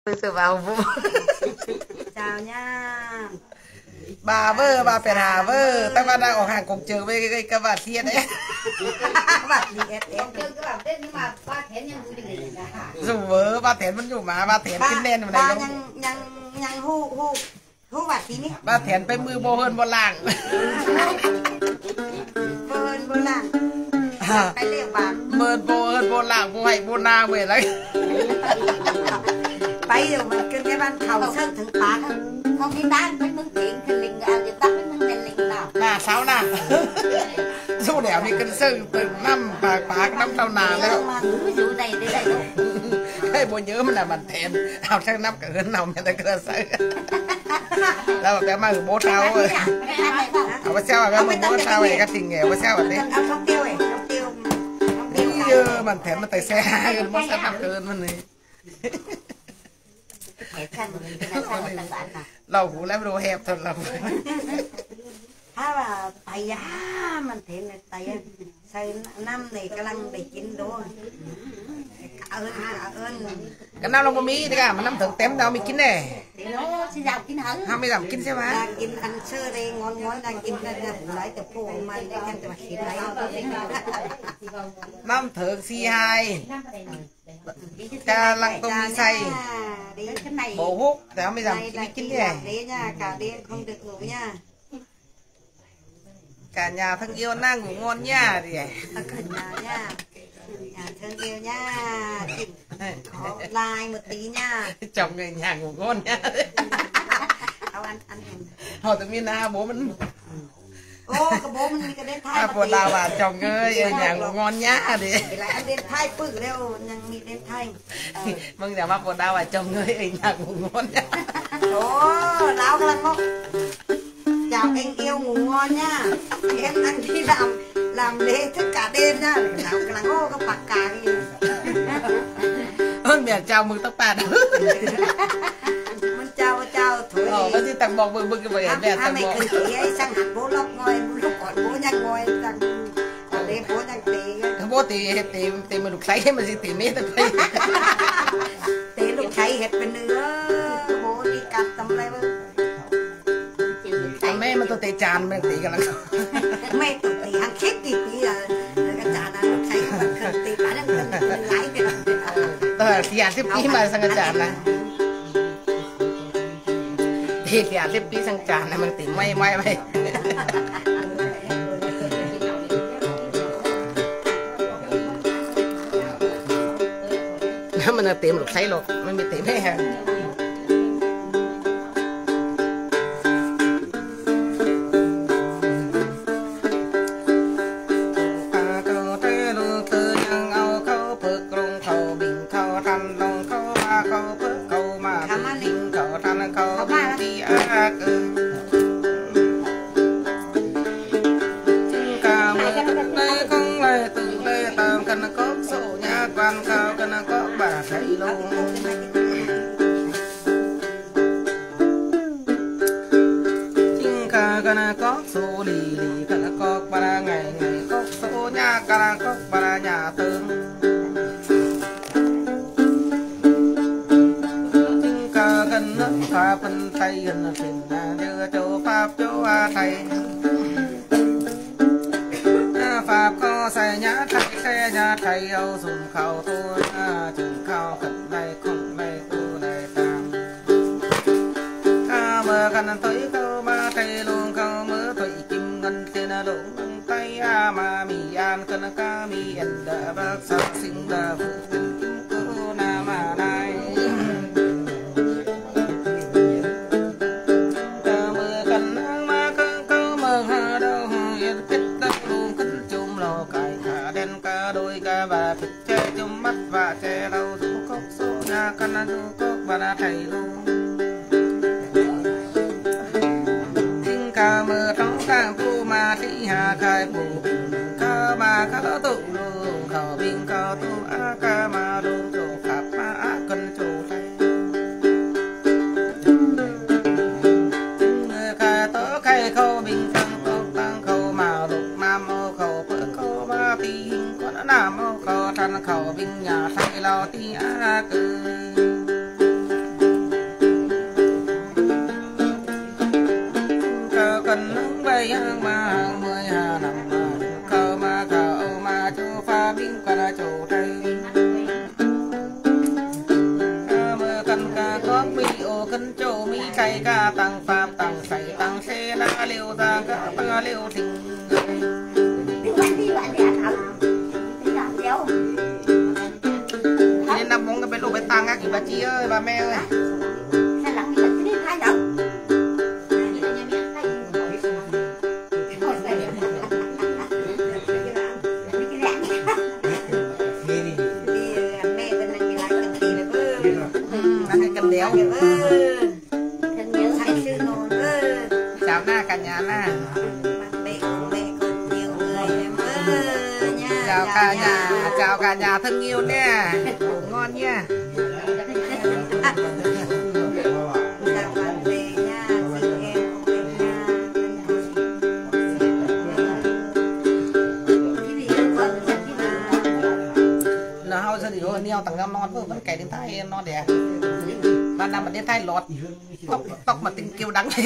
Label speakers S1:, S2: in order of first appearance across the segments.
S1: sự vào vụ
S2: chào nha
S1: bà phải hà vơ ta bà đang ở hàng cùng trường với cái bà thiên đấy
S2: bà đi em chơi cái bà tết nhưng mà ba thén nhân vui đi
S1: dù vớ ba thén vẫn dù mà ba thén kinh đen
S2: ba nhang hu bà tí ní
S1: ba thén phải mưa bô hơn bô làng
S2: bô hơn bô làng cái liệu bà
S1: mưa bô hơn bô làng bô hay bô na về đấy
S2: bây giờ mình kinh cái ban thầu sơn thượng bạc không đi đan với mương tiền thì linh người ta với mương tiền linh nào
S1: là sao nào dù đẻo đi cân sơn từ năm bạc năm sau nào đấy
S2: mà ví dụ này đây
S1: cái bố nhớ mình là bản thèn học sang năm cả hơn nào mình ta cơ sở đâu cái mà bố sao rồi học sao cái mà bố sao vậy cái tình nghề bố sao vậy đấy
S2: không tiêu ấy không
S1: tiêu bản thèn nó tài xe hai bố sao năm cả hơn mình này lâu cũng lấy đồ hẹp thật là
S2: là tay giá mình thì là tay xây năm này cái lăng để chín đồ cả ơn
S1: cái nào nó mỹ thì cả mà năm thử tém đâu mình kín này
S2: thì nó sẽ giàu kín hẳn
S1: không mới giảm kín xe má
S2: kín ăn sơ đây ngon đang kín là lấy từ phố mà để ăn từ xịn này
S1: năm thử C2 ca lăng tôm đi xay bổ hút thì không mới giảm kín này
S2: cả đêm không được ngủ nha
S1: cả nhà thân yêu đang ngủ ngon nha thì
S2: cả nhà nha nhà thân yêu nha có like một tí nha
S1: chồng người nhà ngủ ngon nha
S2: ăn
S1: hồi tự nhiên bố mình
S2: ô cái bố mình cái đến thay
S1: buồn nào bà chồng ơi ở nhà ngủ ngon nhá thì
S2: lại ăn đến thay phử đâu nhang nghĩ đến thay
S1: mừng nhà bác buồn đau bà chồng ơi ở nhà ngủ ngon nhá
S2: ô lão cái lăng không chào anh yêu ngủ ngon nhá em đang đi làm lễ thức cả đêm nhá lão cái lăng ô cái bạc cà gì
S1: ơn mẹ chào mừng tất cả
S2: mình chào thôi
S1: nó chỉ tặng bọc mừng cái vậy mẹ tặng bọc
S2: mày cứ ấy sang hạt bố lóc ngồi lúc còn bố nhang ngồi tặng đêm bố nhang tì
S1: bố tì mà lục sấy mà gì tì mét được đây
S2: tì lục sấy hết bên nữa bố đi cắt tầm này
S1: mẹ mà tôi tì tràn mẹ tì cái là
S2: mẹ tôi tì ăn chết tì là cái tràn là lục sấy mà cần tì phải đang cần lái cái
S1: thì ăn tiếp tí mà sang cái tràn này thì ăn tiếp tí sang tràn này mình tì may mình là tìm lục sấy luôn mình bị tìm hết quan cao cái nó có bà thầy luôn chính ca cái nó có số lì cái nó có bà ngày có số nhà cái nó có bà nhà tương chính ca cái nó pháp bên tây hình tình đưa cho pháp cho thầy pháp có xe nhà thầy âu dùng khẩu tôi chừng khẩu khẩn đây không đây tu đây tam ca mơ gần tới câu ba thầy luôn câu mơ thủy kim ngân tiền đổ bằng tay mà mì an cân ca mì ăn đã bác sắc sinh đã phụ tình kim cô na mà này ca mơ gần mà câu mơ hà đâu yên kết đâu luôn cất chùm lò cài thả đen ca đôi ca bà thịt che chùm mắt và che đầu dù cốc số nhà căn dù cốc bà thầy luôn tinh ca mơ trong càng tu mà thị hà khai bù ca mà ca tụ luôn khẩu bình cao tu a ca mà luôn chỗ pháp mà á cần chỗ thầy người ca tớ khai khâu bình tăng khâu mà lục nam ô khâu bữa khâu ma ti con nam ô khâu thân khâu bình nhà thầy lo ti a cười khấn châu mi cây ca tăng pháp tăng sảy tăng xe na liều ta ca tăng liều thình
S2: đi bạn đi ăn hầm đi làm đéo
S1: nên năm mong cái bên lô bên tăng á kì bà chị ơi bà mẹ ơi
S2: sao lắm mình cái đi thay đâu
S1: cần đéo chào na cả nhà na chào cả nhà thân yêu nha ngon nha là hao giờ thì rồi neo tầng năm non vẫn cày đến thay non đẻ ban năm mình đến thay lọt tóc mà tình kêu đắng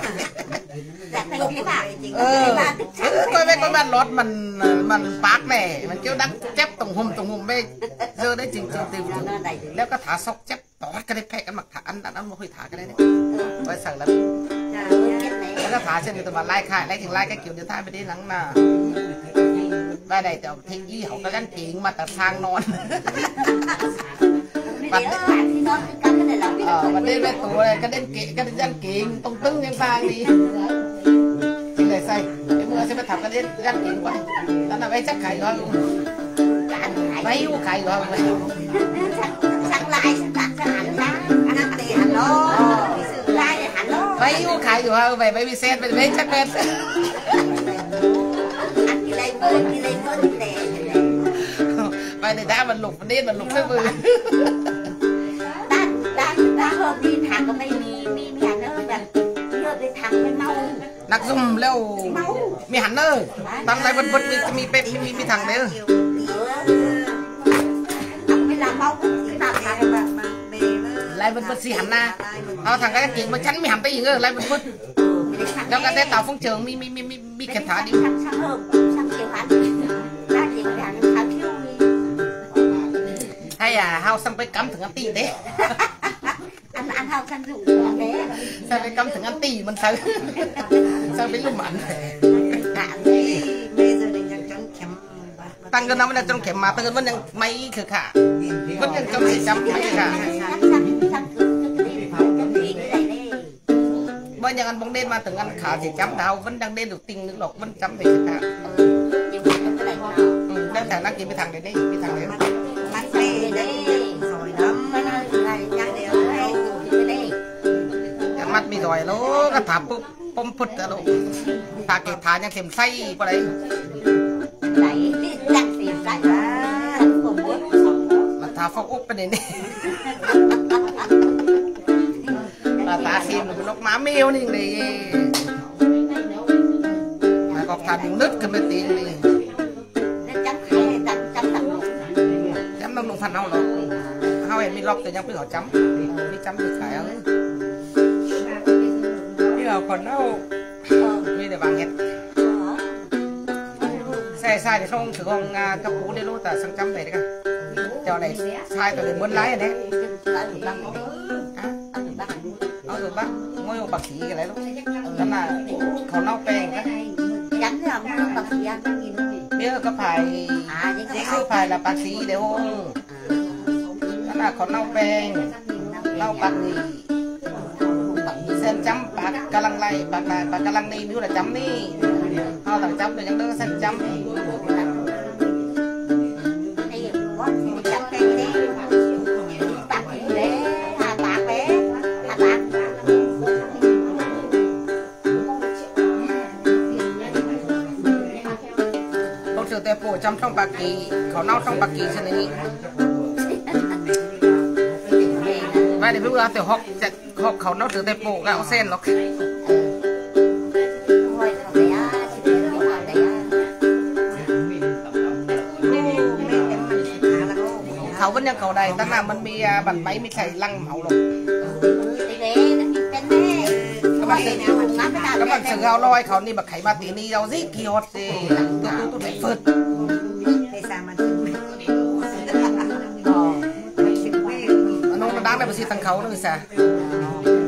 S1: coi với con bạn lọt mình bác này mình kêu đắng chép tổng hùm bê giờ đấy chỉnh tìm nếu có thả sóc chép tỏ cái đấy phải ăn mặc thả ăn một hồi thả cái đấy đấy coi sợ lắm nếu có thả trên người tụi mà like khai like thì like cái kiểu điện thay bên đây nắng là bài này tiểu thiên gì học cái gắn kiện mà ta sang non mà đây về tủ này cái đen kiện cái gắn kiện tung tưng nhân sang đi chính này say cái mưa sẽ phải thập cái đen gắn kiện quá đó là vậy chắc khải rồi mấy u khải rồi
S2: sang lại
S1: mấy u khải rồi về baby set về mấy chắc quen vậy thì đã mình lục cái vừa
S2: đã hôm đi thằng có mấy mi hẳn ơi bạn nhớ đi thằng với mau
S1: nặc zoom leo mi hẳn ơi tăng lại vật mi pep mi thằng đấy
S2: mới làm mau
S1: lại vật gì hẳn na thằng cái chuyện mà chắn mi hẳn tay gì nữa lại vật đâu cái té tàu phong trường mi kẹp thả đi hay à hao xong phải cắm thằng ăn tì đấy
S2: ăn hao sang rủ thế
S1: sao phải cắm thằng ăn tì mình sao sao phải lùm ăn tăng cái năm nó trong kẹp mà tăng vẫn đang mấy khử khả vẫn đang trong 200 mấy khả bây giờ ăn bóng đêm mà từng ăn khả thì chấm đau vẫn đang đen được tinh nước lọc vẫn chấm thì khả đang thằng đang kiếm cái thằng đấy đi cái thằng đấy mắt mi rồi nó cái thả bom phật ra luôn thả cái thả nhang kem say qua đấy mà thả phong úp bên này là thả xem được nó má mèo này mà còn thả những nứt cái mấy tiền này chấm đông đồng phần hao rồi hao em mi lọc từ nhau cứ họ chấm mi chấm được khải ơi bây giờ còn đâu mi để vàng hết xe sai thì không thử con cấp cú đi luôn ta sang chấm này đấy cả cho này sai tôi để muốn lái này rồi bác ngôi bác sĩ cái đấy luôn đó là khẩu nóc bèn đó
S2: chấm làm bác sĩ ăn
S1: biết có phải là bác sĩ để không đó là khẩu nóc bèn lau bạc gì xem chấm bạc cá lăng lay bạc cá lăng đi nếu là chấm đi họ thằng chấm rồi những đứa xem chấm phổ chăm trong bạc kỳ khẩu nao trong bạc kỳ cho nên vậy để lúc đó tiểu học khẩu nao từ tây bộ gạo sen nó khẩu vẫn đang khẩu này ta làm mình bị bàn máy bị chảy lăng máu rồi các bạn sử gạo loi khẩu đi bạc khẩy ba tí đi đâu gì kỳ hot gì tôi phải phượt nó đang là bác sĩ tăng khẩu nữa sao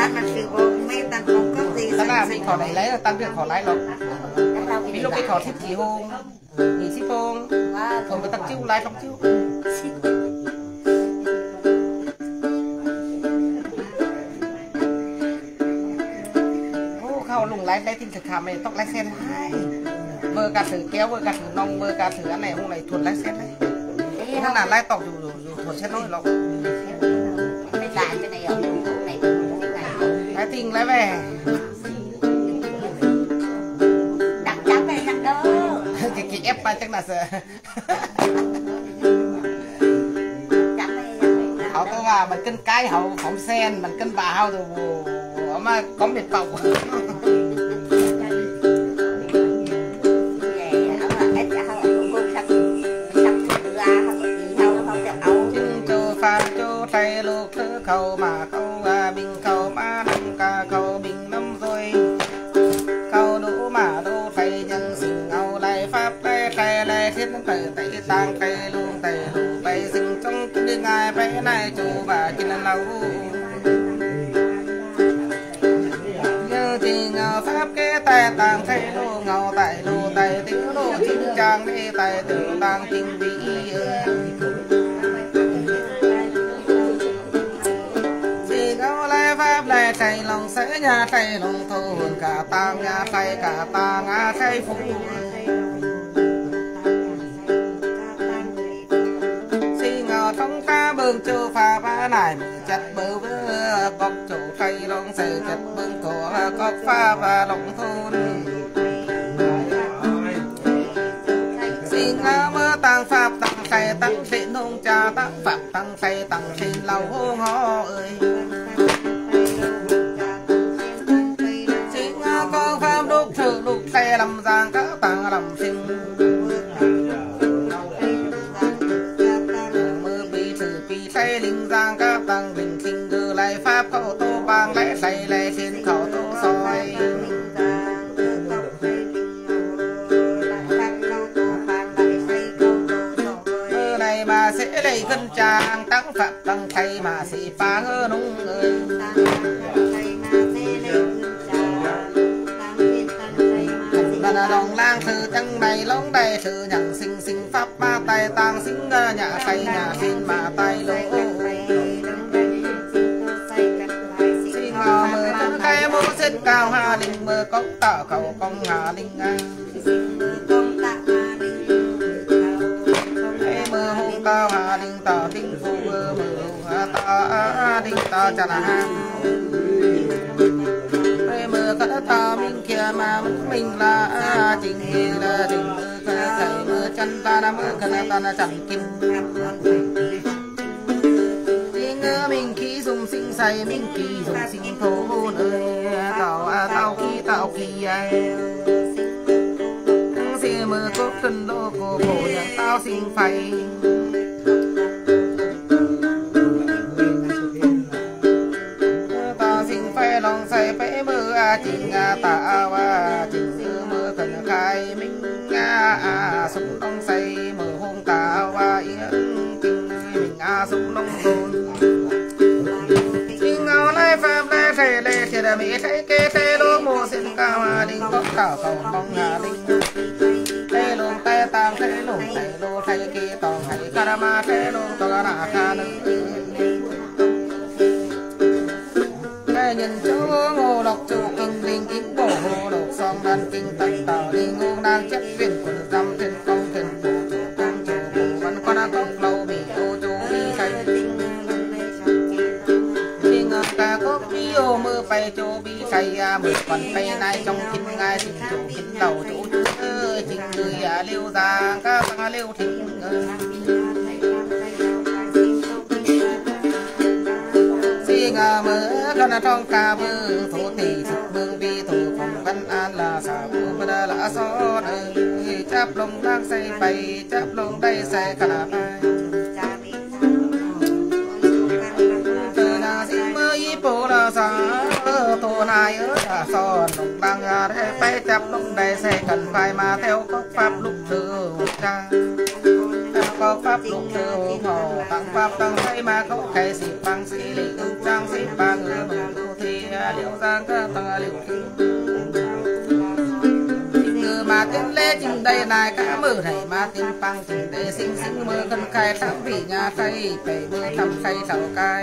S2: tan mà sự bộ mấy tan không có gì
S1: ta là bị khỏi lấy là tan việc khỏi lấy rồi bị lúc cái khỏi thích chỉ hôn nghỉ ship hôn không có tập chiêu lấy không chiêu khâu lùng lấy tin thực hàm này tóc lấy sen hai vơ cả thử kéo vơ cả thử nong vơ cả thử anh này hôm nay thuần lấy sen đấy thằng nào lấy tóc dù thuần sen nói lọc
S2: cái này ở này
S1: lấy tin lấy về
S2: đặt chấm về đặt đó
S1: cái ép ba chắc là sợ họ có là mình cân cái hậu phóng sen mình cân vào rồi mà có biệt bọc tay lục thứ khâu mà khâu bình khâu mà năm ca khâu bình năm rồi khâu đủ mà đủ thầy nhân sinh ngầu lại pháp tay thầy lại thiết tay tay tang tay luôn tay đủ tay sinh trong cái ngày bé này chủ bà chỉ là lâu như thì ngầu pháp cái tay tang thầy lô ngầu tay lô tay tiếng lô chính trang đi tay tự tang chính vị pháp lại thầy lòng sẽ nhà thầy lòng thô hồn cả tang nhà thầy cả tang nhà thầy phụ xin ngờ thông ta bưng châu pha ba này chặt bờ vỡ cọc chỗ thầy lòng sẽ chặt bưng cổ cọc pha và lòng thôn xin ngờ mơ tăng pháp tăng thầy tăng xin hôn cha tăng pháp tăng thầy tăng xin lâu hôn họ ơi lục xe làm giang các tàng làm sinh mơ bị thử bị say linh giang các tàng bình sinh đưa lại pháp khẩu tô bang lẽ say lẽ trên khẩu tô soi mơ này mà sẽ đầy cân trang tăng phạm tăng thay mà sẽ phá hơn đúng ơi lòng lang thư chân đầy lóng đầy thư nhận sinh sinh pháp ba tay tang sinh nhà tay nhà xin mà tay lỗ xin ngò mơ chân cây mô xin cao hà linh mơ cốc tạo khẩu công hà linh mơ hôn cao hà linh tạo tinh phu mơ mơ tạo tinh tạo chân hà mơ cất ta mình kia mà mình là chính là chính thầy mơ chân ta đã mơ cất ta là chẳng kim chính mình khi dùng sinh say mình khi dùng sinh thô hôn ơi tao khi ai xe mơ cốt thân đô cổ cổ nhà tao sinh phải lòng say phải mơ chính ta chính mơ cần khai minh súng đông say mơ hôn ta yên chính mình súng đông hôn chính ngao lai pháp lai thầy lê thì đã bị thấy kê thế lô mô xin cao đinh có thảo cầu mong đinh thế luôn tay tam thế luôn thầy lô thầy kê tòng thầy karama thế luôn tòa nà kha nữ nhân chỗ ngô độc chủ kinh linh kính bổ hồ độc song đan kinh tận tàu đi ngô đang chất viên quần dăm trên công thuyền bổ chủ công chủ bổ vẫn có đã công lâu bị ô chủ đi thay đi ngờ cả cốt đi ô mơ bay chỗ bị thay mơ còn bay nay trong kinh ngay tình chủ kinh đầu chủ ơi tình người liêu ra các tăng liêu thịnh ngà mơ con trong ca mơ thổ thị thực mương vi thổ phòng văn an là xả mơ đa là gió đời chắp lông đang say bay chắp lông đây say cả bay từ nhà xin mơ y bố là xả thổ này ở là gió lông đang đây bay chắp lông đây say cần phải mà theo các pháp lúc từ cha có pháp lục thư hồ tăng pháp tăng say mà có cây xịt bằng xị lị ưng trang xịt ba người mừng tu thi liều giang ca tăng liều từ mà tiếng lê chừng đây này cá mưa này mà tiếng phăng chừng đây xinh xinh mưa cân khai thắm vì nhà khay phải mưa thăm khay thảo cay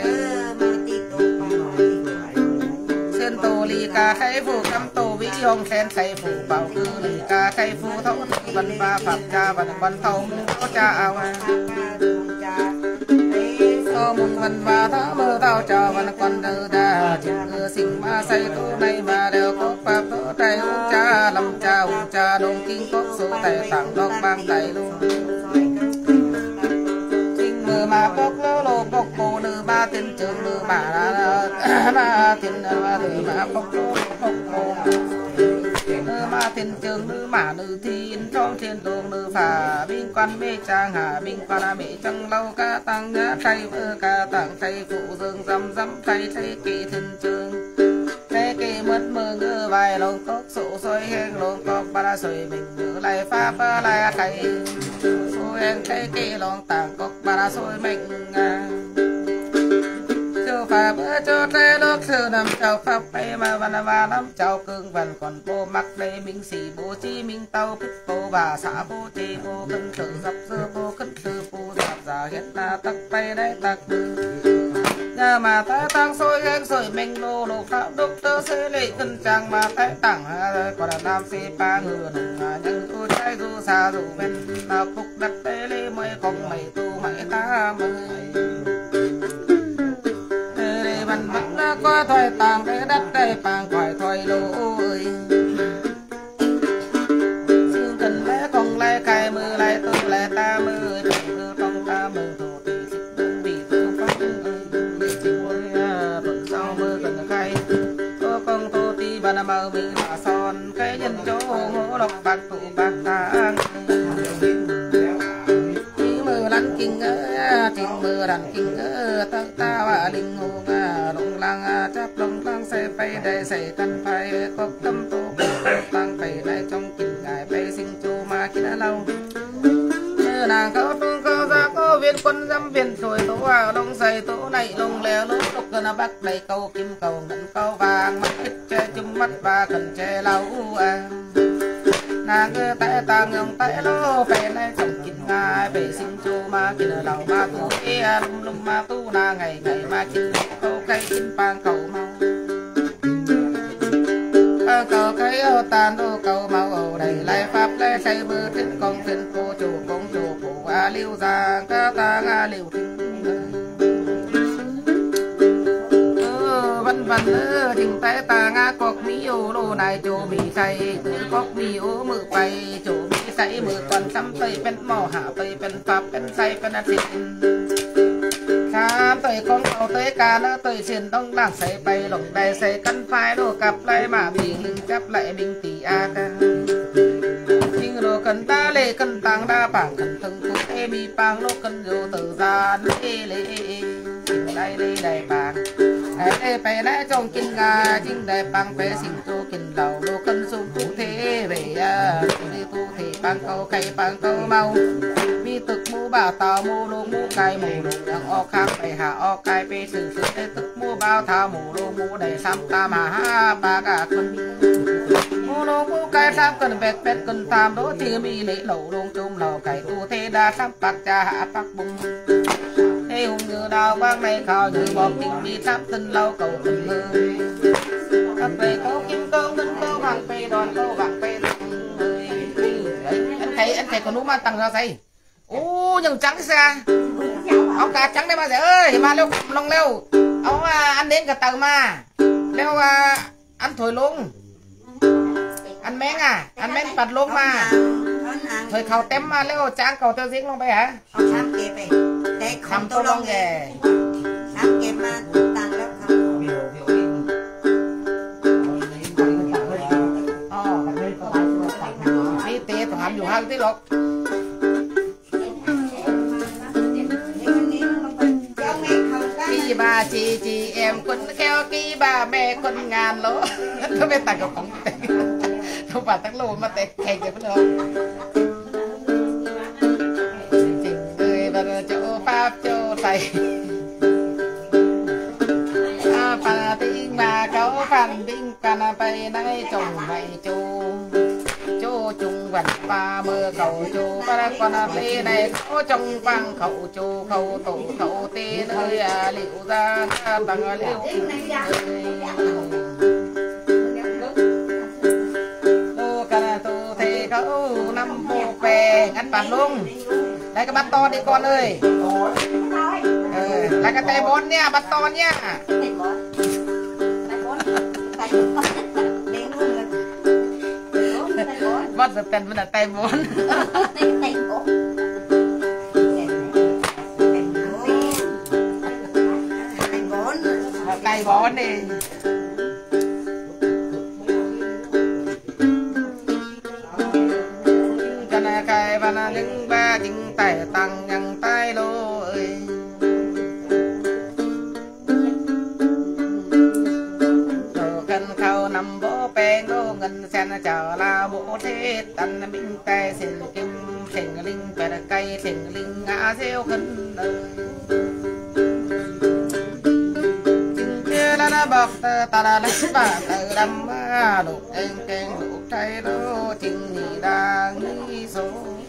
S1: sơn tô lì ca khay phủ cắm tô vĩ hồng sen khay phủ bảo cư lì ca khay phủ thấu văn ba phạm cha văn văn thâu có cha ao mùng văn ba tháo mơ tao cho văn con đơ đa chừng ngư sinh ma say tô này mà đều có pháp tô tay uống cha đông kinh có số tay tặng đọc bang tay luôn chinh mơ mà bốc lô bốc bồ nữ ba tiền trường nữ ba tiền nữ mà bốc lô bốc bồ nữ ba tiền trường nữ mà nữ thiên trong thiên đường nữ phà binh quan mê trang hà binh quan mê trăng lâu ca tăng nhã thay vơ ca tặng thay phụ dương dăm thay kỳ thiên trường thế kỳ mất mơ ngư vài lồng cốc sổ xôi heng lồng cốc ba xôi mình ngư lại pháp lại thay xôi heng thế kỳ lồng tàng cốc ba xôi mình cho pháp cho thế lúc xưa nằm chào pháp bay mà văn nắm chào cương văn còn bố mặc đây mình xì bố chi mình tàu bích bố bà xã bố chi bố cân tự dập dơ bố cân tư bố dạp giả hết là tắc bay đấy tắc nhà mà tay tăng sôi ghen sôi mình lô lô pháp đúc tơ xế lệ cân trang mà tay tặng còn là nam xê ba ngừa nồng nhưng dù trái dù xa dù bên nào phục đặt tê lê mới không mày tu mày ta mời để văn văn đã có thoại tàng để đất đây bằng khỏi thoại lô ơi xương cần lẽ không lẽ khai mưa lại tu lại ta mưa trong ta mưa thủ tỷ xích đơn bị tu phát con tô ti bà nam mơ mì là son cái nhân chỗ ngô độc bạc tụ bạc ta chỉ mưa lăn kinh chỉnh mưa đàn kinh ta ta và linh hồn lồng lang chắp lồng lang xe bay đây xe căn phai có tâm tô tăng phải đây trong kinh ngài bay sinh chu mà kia lâu nàng cao tung cao ra có viên quân dâm viên tuổi tố đông xây tố này lông leo lúc lúc gần bắc đầy cầu kim cầu ngân cầu vàng mắt ít che chum mắt và cần che lâu nàng ơi tay ta ngông tay lô về này trong kinh ngài về sinh chu mà kia đầu mà tu kia lum mà tu na ngày ngày mà kinh cầu cây kinh pang cầu mau cầu cây ô tàn ô cầu mau đầy lại pháp lẽ xây bơ trên con trên cô chủ công chủ phụ liêu giang ca ta liêu thinh văn văn chừng tay ta ngã cọc mi ô lô này chỗ bị say từ cọc mi ô mự bay chỗ bị say mự còn xăm tây bên mò hạ tây bên pháp bên say bên ăn thịt khám tây con tàu tây ca nó tây xin đông làng say bay lồng đầy say căn phai đồ cặp lại mà bị lưng chắp lại mình tỉ a ca nhưng đồ cần ta lệ cần tăng đa bảng cần thân cụ ê mi bang lô cần dù tự ra lê lê đây lê đầy bảng ê bè nãy trong kinh ngà chính đại bang bè xin tô kinh đầu lô cần sung cụ thế về đi tu thì bang câu cây bang câu mau mi tực mua bảo tàu mua lô mua cây mù lô đang o khang bè hạ o cây bè sử sử tê tực mua bao thao mù lô mua đầy xăm ta mà ha ba cả con mua lô mua cây xăm cần bẹt bẹt cần tam đố thì mi lễ lẩu lông chung lẩu cải tu thế đa xăm bạc cha hạ bạc bung thế hùng như đào bác này khao như bọc tình mi sắp thân lâu cầu tình hương các về câu kim câu ngân câu vàng về đòn câu vàng về anh thấy con nút mà tăng ra say ô nhưng trắng xa ông cả trắng đây mà dễ ơi mà leo lông leo ông ăn đến cả tàu mà leo ăn thổi luôn ăn mén ăn mén bật luôn mà thổi khẩu tém mà leo trắng cầu tiêu giếng luôn bây hả
S2: ông sám kẹp này để không tô lông về sám kẹp mà tăng lắm không
S1: đi tê tụi hắn dùng hai tí lột kỳ bà chị em quân keo kỳ bà mẹ quân ngàn lỗ nó bên tặng của không phải tặng lô mà tệ kẹt vậy phải không chỉnh người vào chỗ pháp chỗ thầy bà tiếng mà cháu phản binh cana bay nay chồng này chú chung vần ba mưa cầu chú ba con lê này có trong vang khẩu chú khẩu tổ khẩu tê nơi liệu ra bằng liệu tô cana tô thế khẩu năm bộ bè ngắt bàn luôn lấy cái bát to đi con ơi lấy cái tay bón nha bát to nha bắt được tên vẫn là tay bón tay bón đi cho nên cái và những ba chính tay tăng nhằng tay lôi cần khâu nằm bố bèn đô ngân sen chờ là bộ thế tần minh tay xin kim thỉnh linh bè cây thỉnh linh ngã rêu khấn chừng kia là bọc ta là lấy bà từ đâm lục keng lục trái đô chừng nhị đang nghĩ số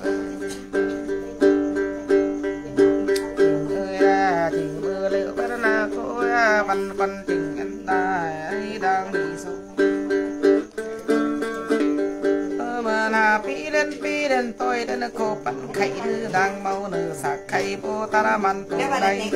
S1: chừng mưa liệu bắt là khối văn chừng anh ta ấy đang đi số mà là pi lên tôi đến cô bắn khay đang mau nửa sạc khay bố ta đã mặn tôi đây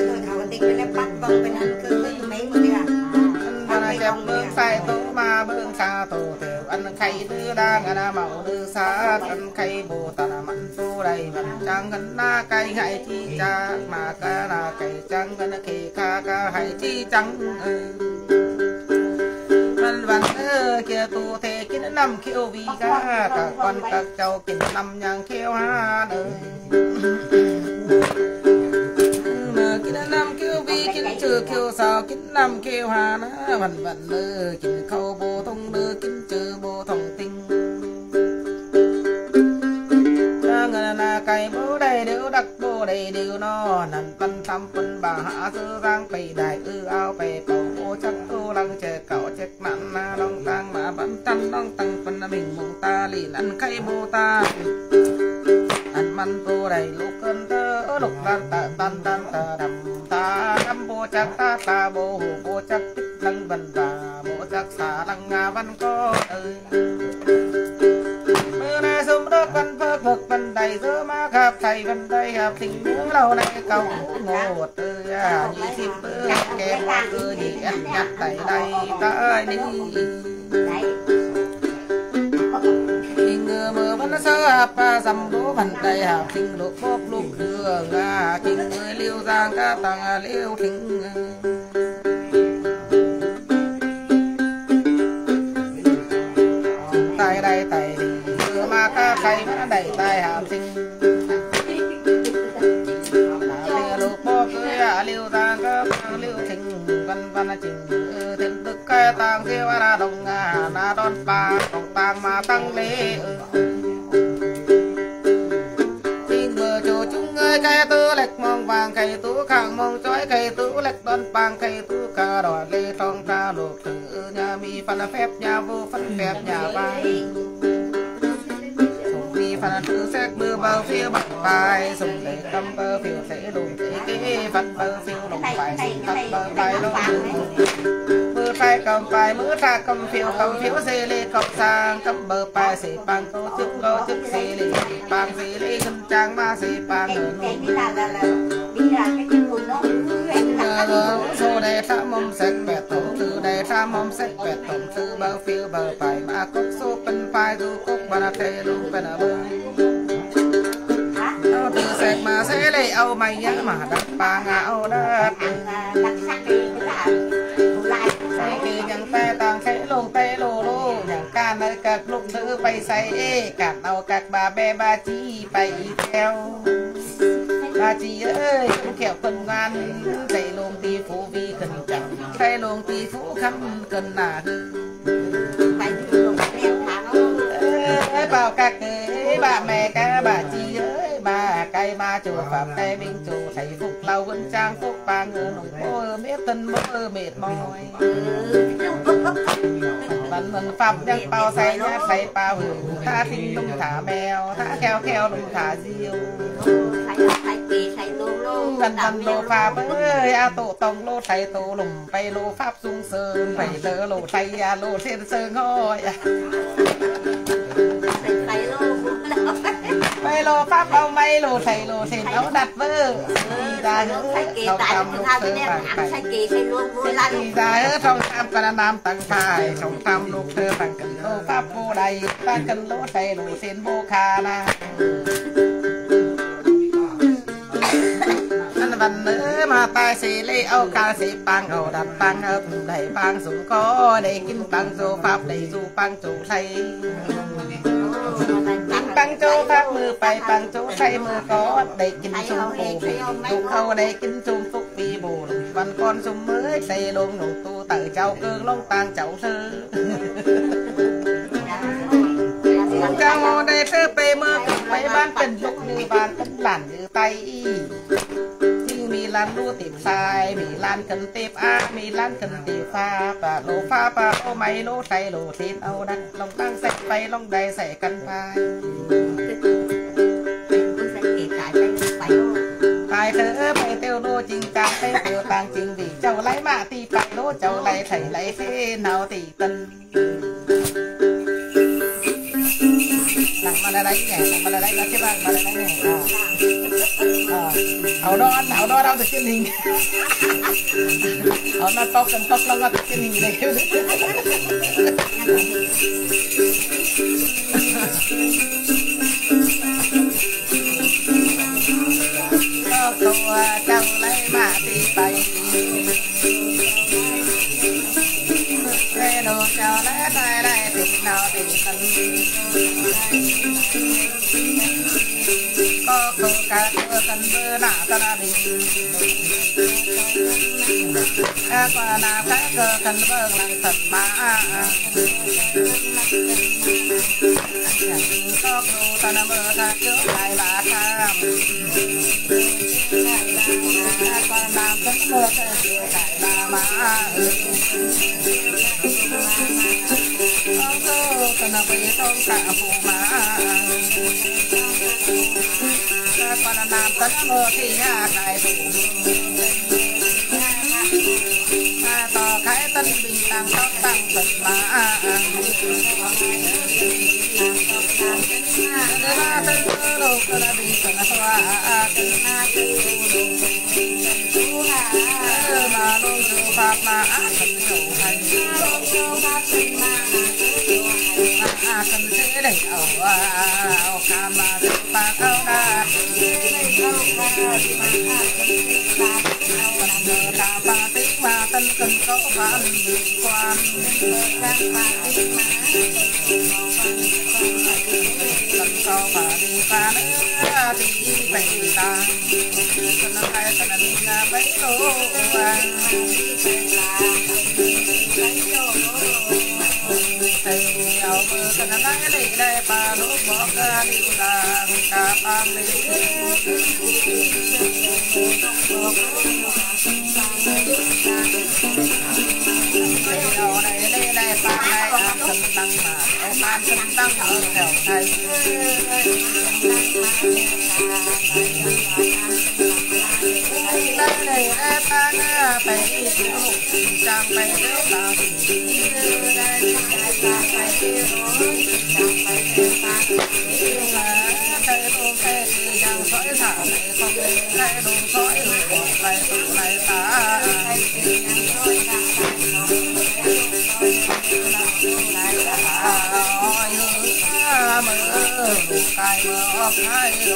S1: chém bương sai tố mà bương xa tổ tiểu ăn khay đưa đang ăn màu đưa xa ăn khay bồ ta là mặn tô đầy mặn trắng gắn na cây hay chi cha mà ca là cây trắng gắn kì ca ca hay chi trắng văn kia tu thế kiến năm khiêu vì cả con các cháu kiến năm nhang khiêu ha đời kiến năm khiêu vì kiến trừ khiêu sao kiến năm khiêu ha nó vần kiến khâu bồ thông đưa kiến trừ bồ thông tinh người là cây bố đầy đều đặc bố đầy đều nó nằm văn thăm phân bà hạ sư giang bày đại áo bày bầu bố chắc tu lăng chờ cậu chết nặng long tăng mà vẫn tâm long tăng phân mình mong ta liền ăn khay bố ta ăn măn tu đầy lúc cơn tơ lục tan tờ đầm ta đâm bố chắc ta bố hồ bố chắc tích lăng vần và bố chắc xả lăng ngà văn có ơi sum đất văn phước vực văn đầy giữa má khắp thầy văn đây hợp tình những lâu nay cầu ngộ từ nhị xin bữa kèm cứ nhị ăn nhặt tại đây tới đi tình mưa vẫn sơ hợp dầm đố văn đầy hợp tình lục bốc lục hương tình người liêu giang ca tăng liêu thính tay đây tay mà ca khay mà đầy tay hàm sinh lục bó cưới liêu giang ca tăng liêu thính văn trình thiên tức cái tăng siêu ra đồng na đón ba đồng tăng mà tăng lễ xin mưa cho chúng ơi cái tứ lệch mong vàng cây tú khang mong chói cây tú lệch đón bang cây tú ca đỏ lê thong ta lục từ nhà mi phân phép nhà vô phân phép nhà vai phần thứ xét mưa bao phiêu bạc bài dùng để cầm bơ phiêu sẽ đùm thế kế phần bơ phiêu đồng bài phần bơ bài lông mưa tay cầm bài mưa ra cầm phiếu xê lê cầm sang cầm bơ bài xê bằng tô chức xê lê bằng xê lê khăn trang ma xê bằng ở nụ số đề ra mông xét bẹt tổng từ đề ra mông xét bẹt tổng từ bơ phiêu bơ bài mà cốc số phân bài du cốc bà thê luôn bên ở bơ từ sẹt mà sẽ lấy âu mày nhá mà đập ba ngạo đất sai kỳ nhằng tay tàng sẽ lông tay lô lô nhằng can nơi các lúc nữ bay say cả đầu các bà bè ba chi bay theo bà chị ơi không kẹo cần ngoan dạy lông tì phú vì cần chẳng tay lông tì phú khăn cần là bảo các bà mẹ các bà chị ơi bà cây ma chùa phạm cây bên chùa thầy phục lâu vân trang phúc ba người nồng bơ biết thân mơ mệt mỏi mình phạm nhân bao say nhát say bao hưởng tha tinh tung thả mèo tha kheo kheo tung thả diêu gần gần lô pháp ơi a tổ tông lô thầy tổ lùng bay lô pháp dung sơn phải tớ lô thầy lô thiên sơn ngôi bay lô pháp bao may lô thầy lô thiên ấu đặt vơ ra hứa đầu tầm lục thơ bằng phải ra hứa trong tham cần nam tăng khai trong tham lục thơ bằng cần lô pháp vô đầy ta cần lô thầy lô thiên vô kha na văn nữ mà tai xì lê âu ca xì bang âu đặt bang ấp đầy bang súng có đầy kinh bang du pháp đầy du bang chủ thầy bang châu pháp mưa bay bang châu say mưa có đầy kinh súng phù vì du khâu đầy kinh súng phúc vì bù văn con súng mới xây luôn nụ tu tự châu cương long tang chậu thư cao ngô đây thư bê mưa cực mấy ban tình lúc như ban tấn làn như tayมีร้านรู้ติดทรายมีร้านกันเต็บมีร้านกันตีฟ้าปะโลฟ้าปะโอไม่โลไทยโลเทนเอาดันลองตั้งใส่ไปลองได้ใส่กันไปตายเธอไปเตียวโลจริงจังไปเตียวต่างจริงดิเจ้าไรมาตีไปโลเจ้าไรไถไรเส้นเอาตีตันหลังมาได้ไงหลังมาได้ก็ใช่บ้างมาได้ไงเอาดอนเอาแต่ชิ้นหนึ่งเอาหน้าตอกกันตอกแล้วก็ชิ้นหนึ่งเลยก็ตัวเจ้าไรมาตีไปได้ดูเจ้าและได้ติดนาวติดกันก็คือการเจอกันเมื่อหน้าตาดีแค่กว่าหน้าแค่เจอกันเมื่อหลังสัตว์มาก็ดูตาเมื่อถ้าเจอใครลาทามแค่กว่าหน้าแค่เมื่อเจอใครลามาก็ตาไปต้องกะหูมาปนนามตันโมที่ยาไก่ถูต่อไข่ตันบินตังต้องตั้งตึกมาเดินมาเป็นโลกกระบี่กันสวามาลงสู่ภาพมาขันโจหันขันเสด็จเอาการมาถึงปากเอาได้ตาปาติมาตันกันก็พันความกันก็ปาดีปาเนื้อดีไปตากันใครกันนี่งาไปโลวันเอาเมื่อกันได้ปาลูกบอกกันดิวดากาปามเลยเอาได้ปาได้อาคันตั้งมาเอาปานคันตั้งเอาแถวไทยได้ปาไปที่ลูกจังไปเลี้ยวตาใครดูใครยังสอยถาใครต้องใครดูสอยใครดูใครตามือไก่มือออกให้ลู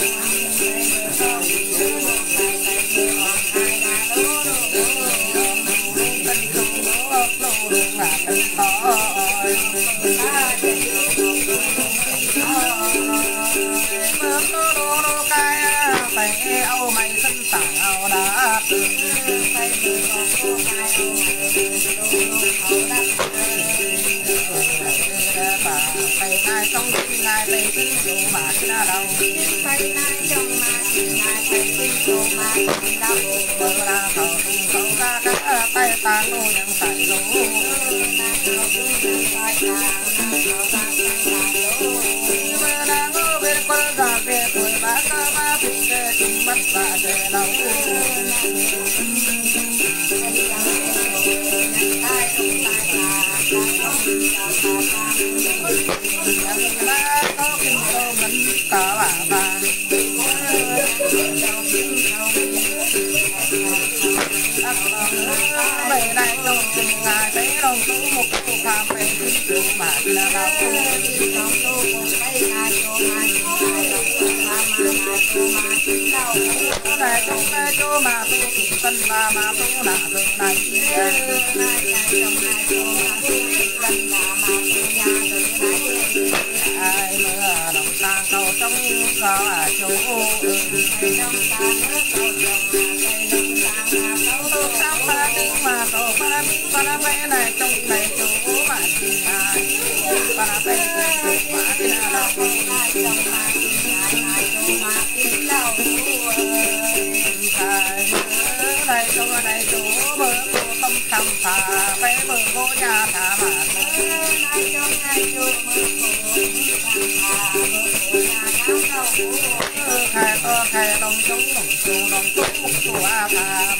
S1: เอาไม่ขึ้นตาเอาดาไปได้ต้องง่ายไปที่ chú mà ra đâu
S2: phải nay trong mà ngài phải tin cô mà đâu
S1: bơ ra khẩu ra các tay ta nô nhận tại lỗ bơ ra ngô bên con ra về tuổi bác ca ma thích kê chung mắt và chè đâu có kinh tô mình có bà về đây trong chừng ngày thấy đồng tú một cô phạm về kinh chủ mà là đâu này trong cái chỗ mà tu tân mà tu là từ này ai mưa đồng sang cầu trong có à chỗ sáng ba tiếng mà cầu ba bé này trong này chỗ mà chỉ ai ba bé chỗ mà chỉ đâu đây chỗ này chỗ bờ cô tâm khăm phà bé bờ cô nhà thả mà khai đồng chống đồng chú một chú a phàm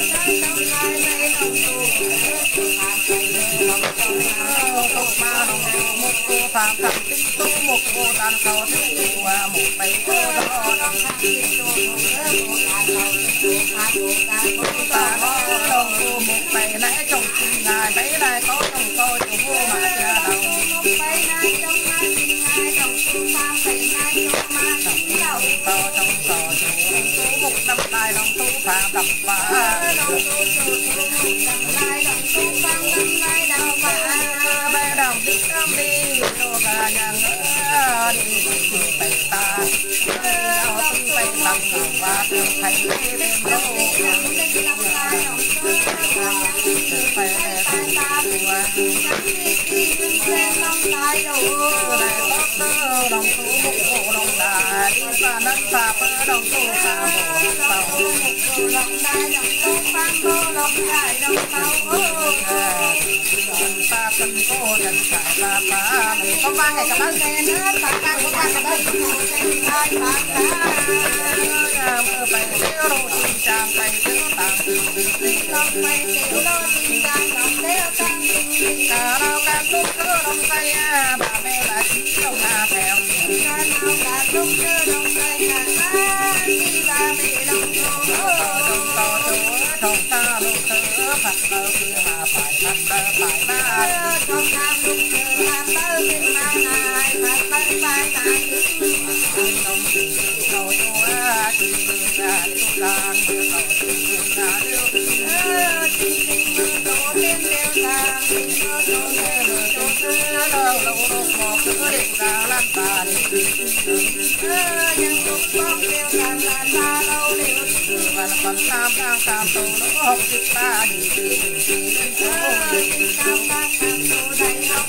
S1: tục ma đồng chú một cô phàm thằng tính tú một cô tàn cầu thích chú một bầy cô đó ta có đồng cô một bầy nãy trong chừng ngày mấy nay có trong tôi chú mà chưa đâu trong một năm nay đồng tú phạm đập vả bé đồng đi đồ gà nhà ngỡ đi bày ta áo tung bày tặng và thường thầy đêm lâu phải đồng tú một bộ đồng đà đi và nâng phà bơ đồng tú phà bộ đồng đài đồng tú phà bơ đồng đài đồng tàu ta cần cô dần phải là phà có ba ngày cả bác nghe nữa ta can có ba cái đấy ai phà nhà mơ bày xíu đồ chim chàng bày xíu tàng lòng bày xíu đồ chim chàng lòng đeo tăng cả đâu can lúc cơ đồng cây bà mẹ là chỉ đồng hà thèm cả nào cả lúc cơ đồng cây cả ta đi bà mẹ đồng đồng to trong ta lúc thơ phật tơ kia mà phải phật tơ phải ba trong ta lúc thơ phật tơ kia mà ngài phật tơ phải ta đồng cầu chúa chỉ ra yêu càng cầu chúa ra yêu đồ tiên tiêu càng đồ lâu lâu một cứ định ra lan tà đi nhưng lúc bóng tiêu càng lan ta lâu liều và còn tam đang tam tù nó học chích ta đi tam đang tam tù đầy học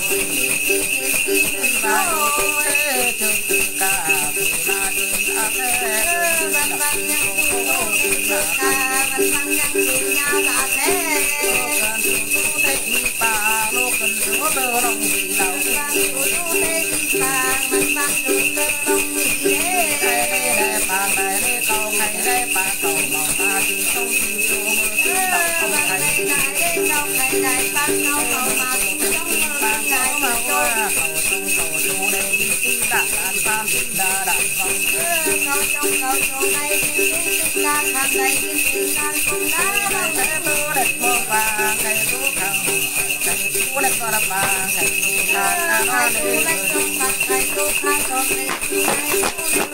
S1: và đi trường cả là trường văn văn nhân ca văn văn nhân tìm nhau là thế thích bà lô cần chúa bơ đồng gì đâu chúa thế thích bà văn văn đường bơ đồng gì thế đây bà này đây cầu hay đây bà cầu mong ta tìm sâu tìm chúa mơ tìm đầu không hay đây cầu hay đây bà cầu mong mà tìm sâu mơ tìm cầu mà qua cầu sông cầu chúa đây đi tìm đạt an tam tìm đa đạt không cầu trong cầu chúa đây tìm tìm đa khăn đây tìm tìm đa không đá bao thế bơ đẹp mơ vàng cây tú khăn cây tú đẹp có đập vàng cây tú khăn cây tú đẹp trong mặt cây tú khăn con cây tú cây tú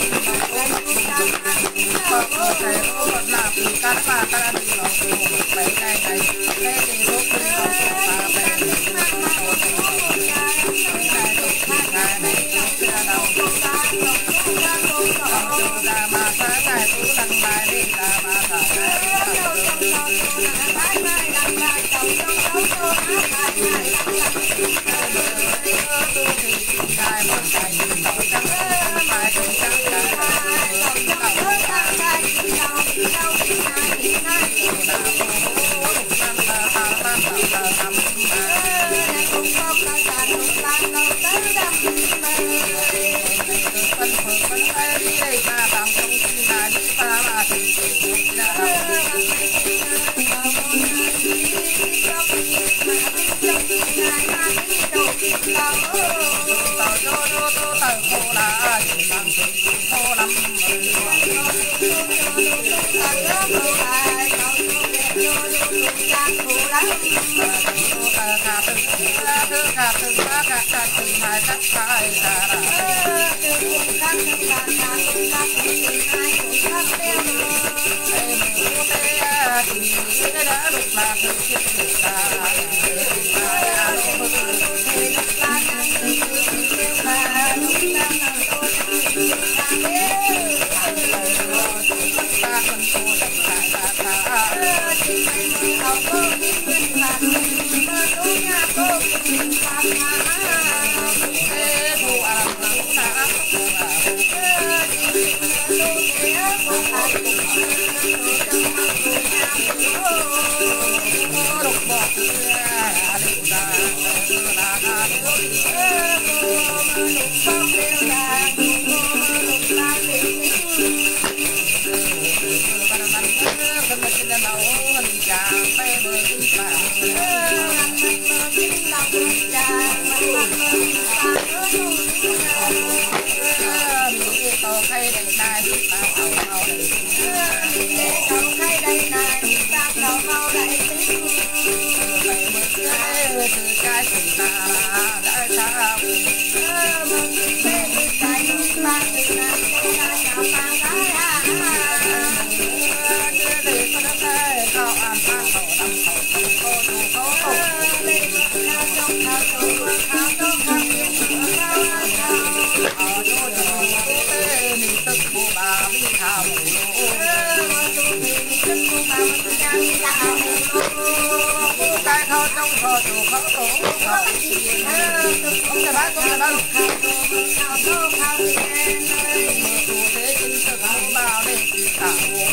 S1: cây tú bật nạp cá ba cá đi lòng tú bảy cây cây cây thì thuốc đi lòng tú ba cây ra mà phá cây tú đăng bài đi ra mà thả cây từng thứ cả từng ba cả cả từng hai các hai cả đã lúc là thực hiện được ta cái thao trong thọ chủ khẩu tổ không thể bán chủ thế chính thực không bao để cả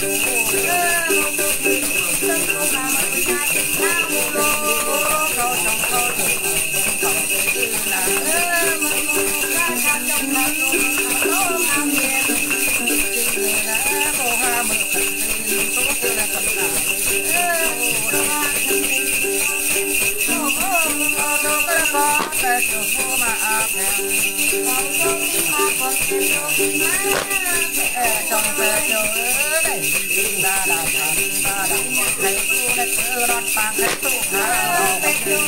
S1: trong xe chờ đây ra đào thầy tu đất đón phang thầy tu hào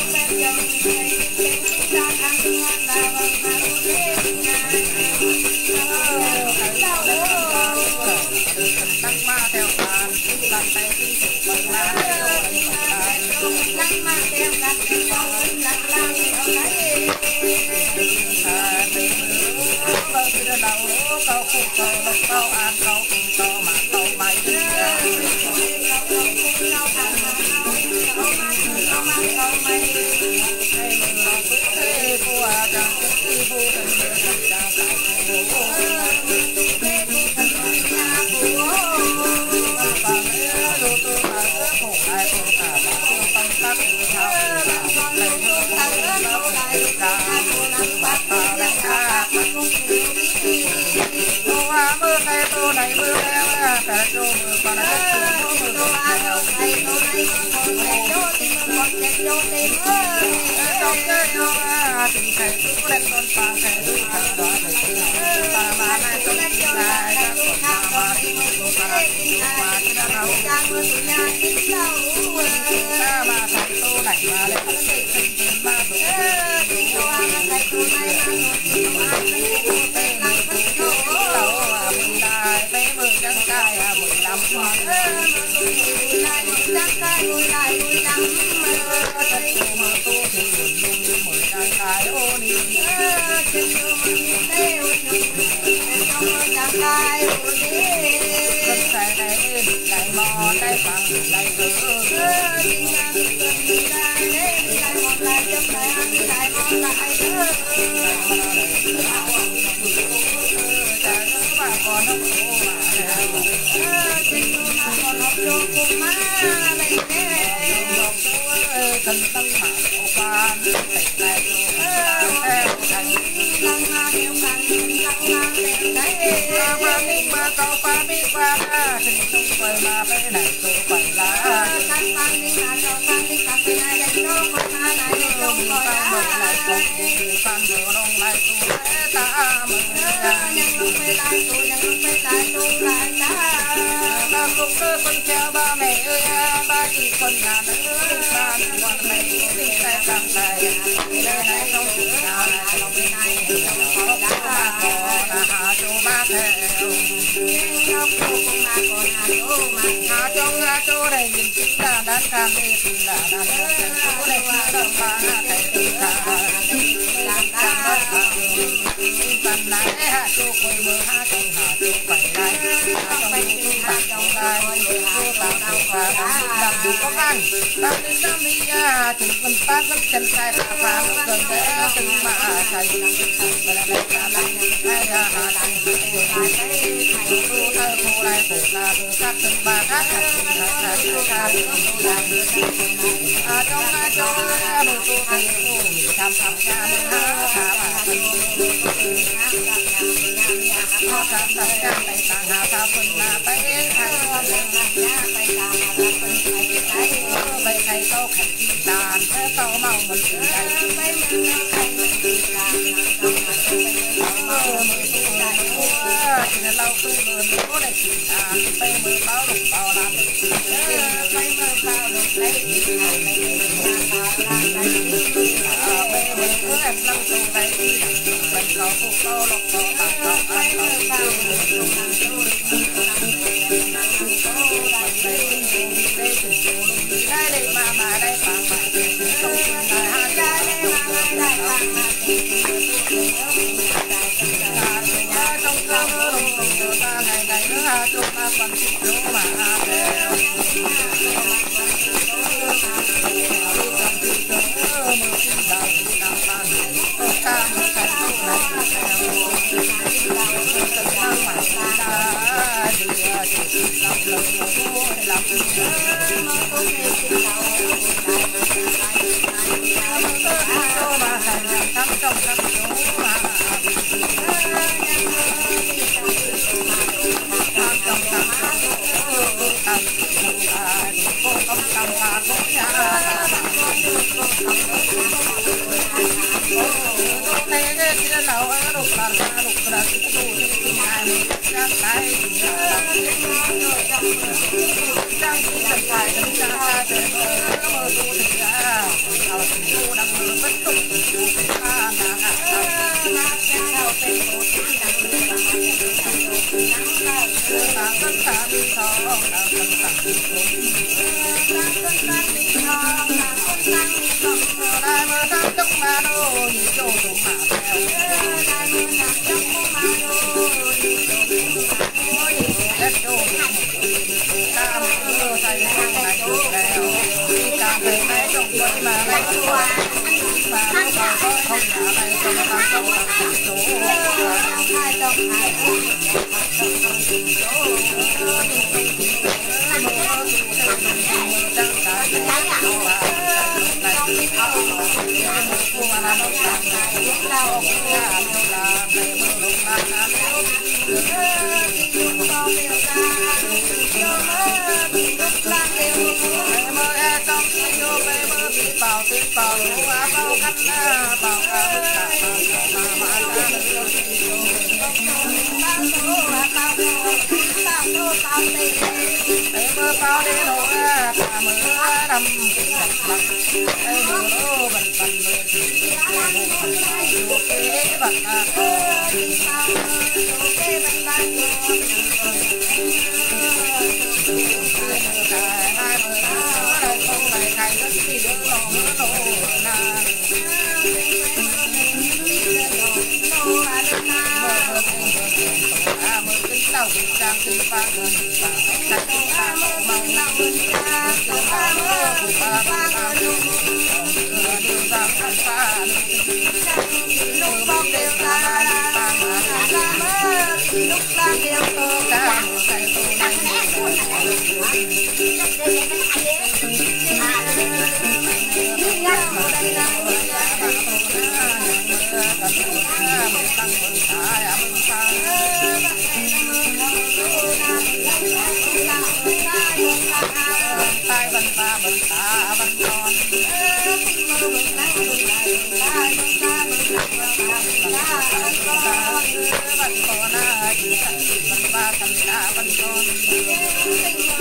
S1: tăng ma theo bàn bàn tay đi bằng lá tăng ma theo bàn câu khúc câu lộc câu an câu câu mà câu bay mưa cây tô này mưa leo cả tô mưa còn là mưa tô áo cây tô này mưa còn tìm con tìm trong cái tô tình cây tô lên con phang cây tô thằng đó được ta mà này tô lên cho lại đã tô thang mà đi tô mà đi ra đâu mưa tô nhà đi đâu ta mà thằng tô này mà lên cái tình mà tô này tô này mà tô bé mưa trắng cay 15 con trắng cay mưa lại 15 mưa tu thì mưa trắng cay ô đi trên mưa tê trắng cay ô đi chân tay này lại mò tay bằng lại lại mò lại chấm lại ăn lại mò lại con nó con học vô cùng má này nè cần tăng mà qua thầy này thành lăng ma điều cần lăng ma tiền đấy mà câu pha biết qua hình tung quay mà cái này tôi phải là căn pan đi mà cho pan đi căn cái này đây cho con ta này đây cho con ta lại con thì pan vừa đông lại tôi ta mừng nhân lúc về lại tôi nhân lúc về lại tôi lại ta cuộc cơ con theo ba mẹ ơi ba chỉ con là nữ ba con mẹ tình tay càng tay đời này không chỉ nào là lòng bên ai có ba có là hạ chú ba theo ngọc cô con mà còn hạ chú đây nhìn chính là đàn cam đi chính là đàn chú đây chỉ đồng ba thầy tình ta đàn cam bạn lại hạ chú quay mưa hạ chú phải lại phải tin hạ chú lại chú tạo tạo và làm đủ khó khăn làm đến năm điถึงคนป้าก็chân sai phá phá gần để từng mà thầy mà lại là lại hay là lại thầy cô lại phụ là phụ sát từng ba khác trong hai chỗ một cô thầy cô tham gia lên thả bà họ tham gia tại tàng hà thao phần là bay thầy bay thầy câu khánh đàn thế câu màu mình từ đây bay thầy mình đàn chỉ là lâu tôi vừa có để chỉ đàn bay mưa báo lục bao làm bay mưa bao lục lấy bay mưa cứ em lăng tôi đây mình có phục câu lục câu bạc câu ai bao bao đây đây mà đây bằng mà không phải hai đây trong cơm đồng ta ngày ngày nữa chúng ta còn chú mà
S2: Hãy subscribe cho kênh Ghiền Mì Gõ để không bỏ lỡ những video hấp dẫn.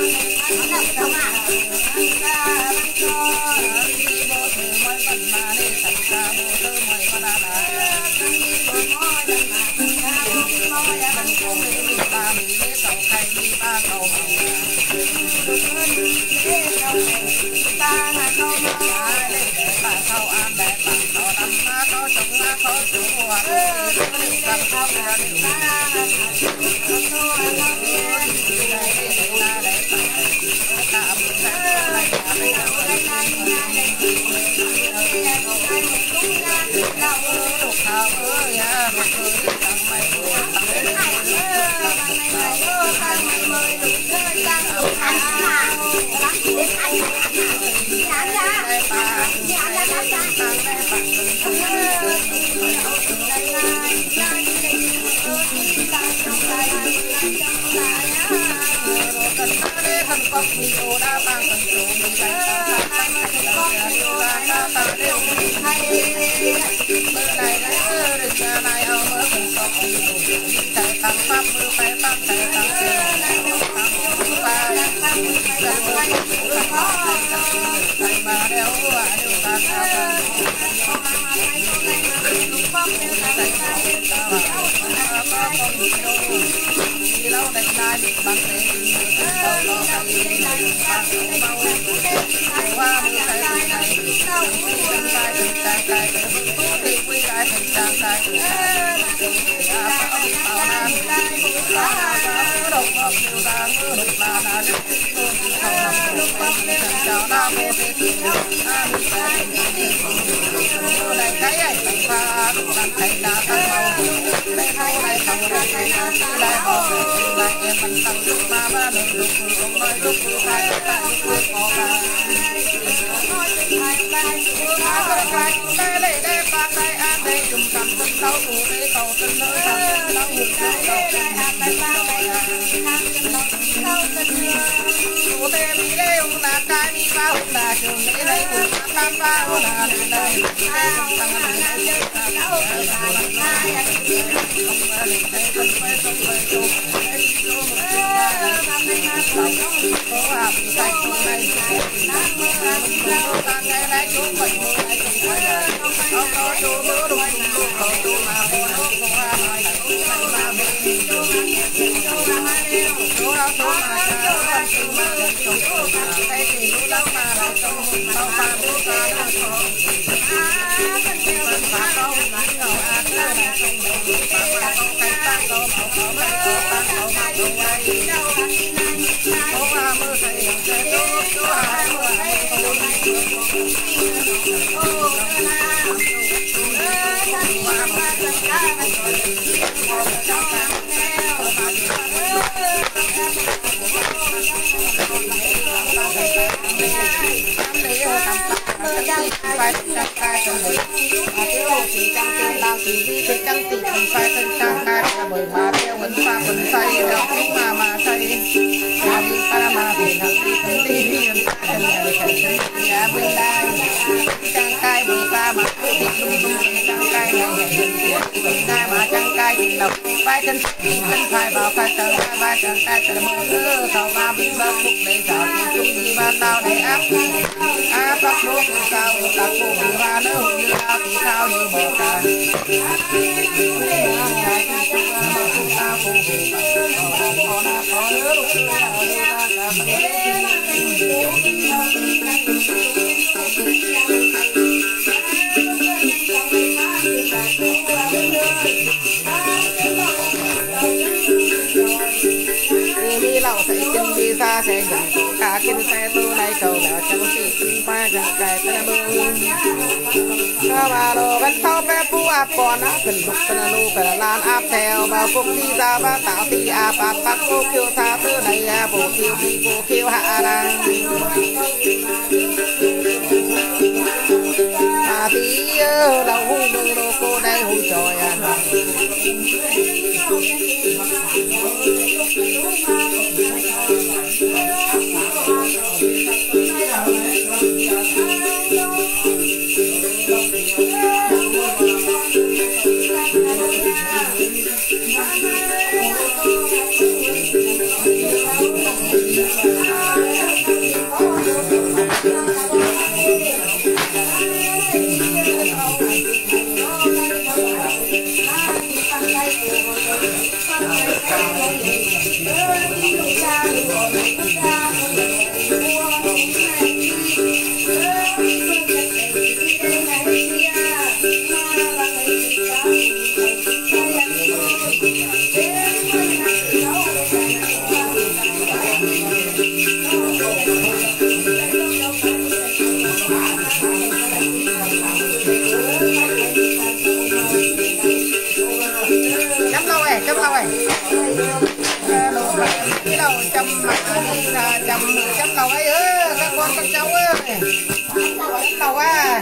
S1: chăm mà chăm đầu ấy các cháu ơi đầu à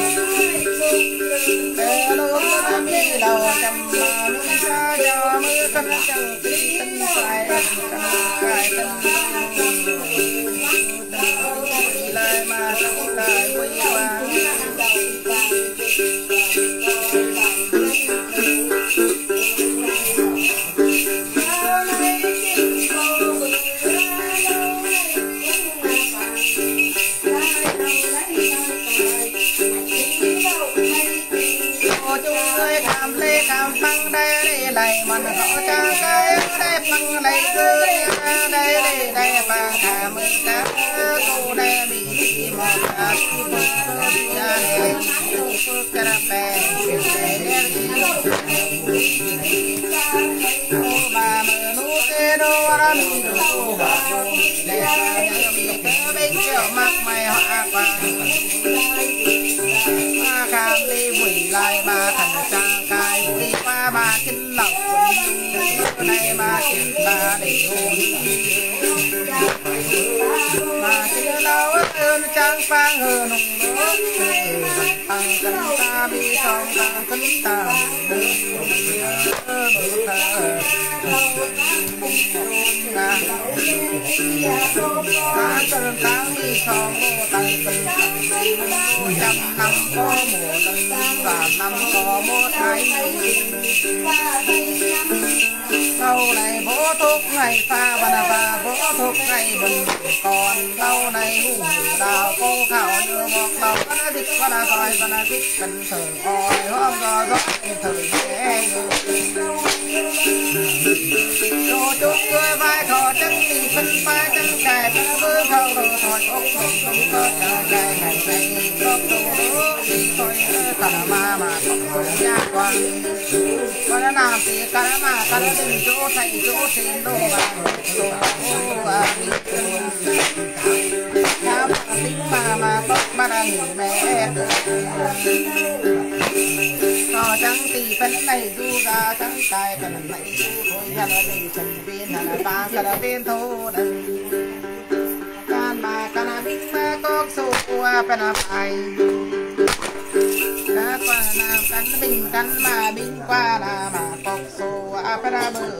S1: luôn đi đầu chăm mà luôn ra cho mưa cân chẳng tinh phải lại mà lại quay qua làm phăng đây này mình họ cho cái đây phăng đây cứ đây phăng thả mưa cá cô đây bị mà ra đây phước cà phê bà mưa nụ tê đô ra mình đô để bên kiểu mặt mày họ qua cam đi quỷ lại bà thành trang cài quỷ qua bà kinh lộc này bà kinh bà để hôn bà chưa đâu ơn trang phang hờ nồng nước tăng cân ta bi song tăng cân ta tăng tăng bi song tăng cân trăm năm có mùa tân và năm có một ngày lâu này bố thuốc ngày pha và bố thuốc ngày bình còn lâu này hùng đào cô khảo như một đầu có thịt có là soi có là thịt cần thử hỏi hôm gió gió thử nhẹ đồ chút cười vai thọ chân tình phân vai chân cài chân vương khâu đồ thỏi ốc không có chờ dài ngày ngày có đồ đi thôi tà ma mà không nhà quan có đã làm thì cả mà cả tình chỗ thành chỗ xin đồ và tính mà có mà đang ngủ mẹ họ chẳng thì phân này du ra chẳng tài cần này thôi nhà nó định trần viên là ba cả là viên thô đừng can mà can là binh mà có số qua phải là phải đã qua là cắn binh cắn mà binh qua là mà có số phải là bự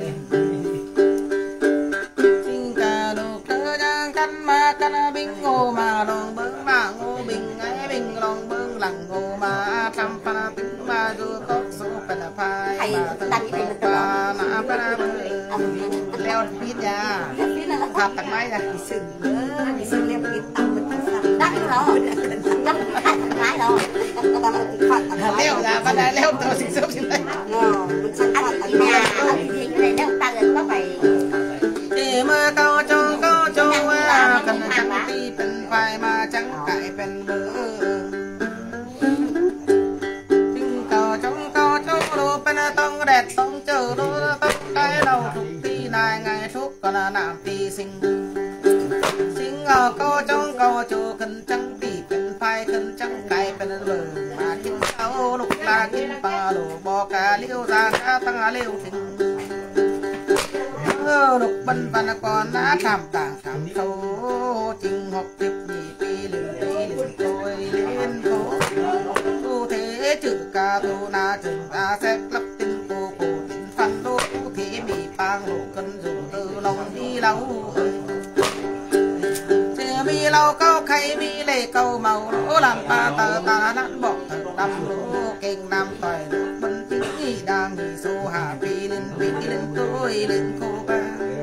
S1: cana bing ngô mà lòng bưng mà ngô bình ấy bình lòng bưng lằng ngô mà trăm pana tính mà du có số pana phai mà tăng pa na pana leo pít ya tháp tặng máy ra
S2: sừng leo pít tăng mình đắt rồi lái rồi
S1: leo là pana leo tôi xin sớm xin đây
S2: mình sang ăn ở nhà thì cái này leo tăng rồi có phải
S1: mà cao cho cần chẳng tiเป็นphải mà chẳng cãiเป็นbờ tình cao trong đồเป็นต้องแดดต้องเจอđồต้องcái đầuทุกทีนายไงทุกก็น่าตีสิงcao trong caoจูcần chẳng tiเป็นphải cần chẳng cãiเป็นbờ màกินข้าวลูกลากินปลาโลบอกกะเลี้ยวraกะตั้งเลี้ยวถึงlục bân văn còn đã làm tảng thảm thâu trình học tiếp nhị pi liền tôi lên phố tu thế chữ ca tu na chừng ta xét lấp tin cô tin phân đô thế bị bang lộ cân dùng từ lòng đi lâu thế mi lâu câu khay mi lệ câu màu lỗ làm ta nắn bỏ thật đâm lỗ kinh nam toài lục bân chính nhị đang nhị số hà pi lên tôi lên cô ba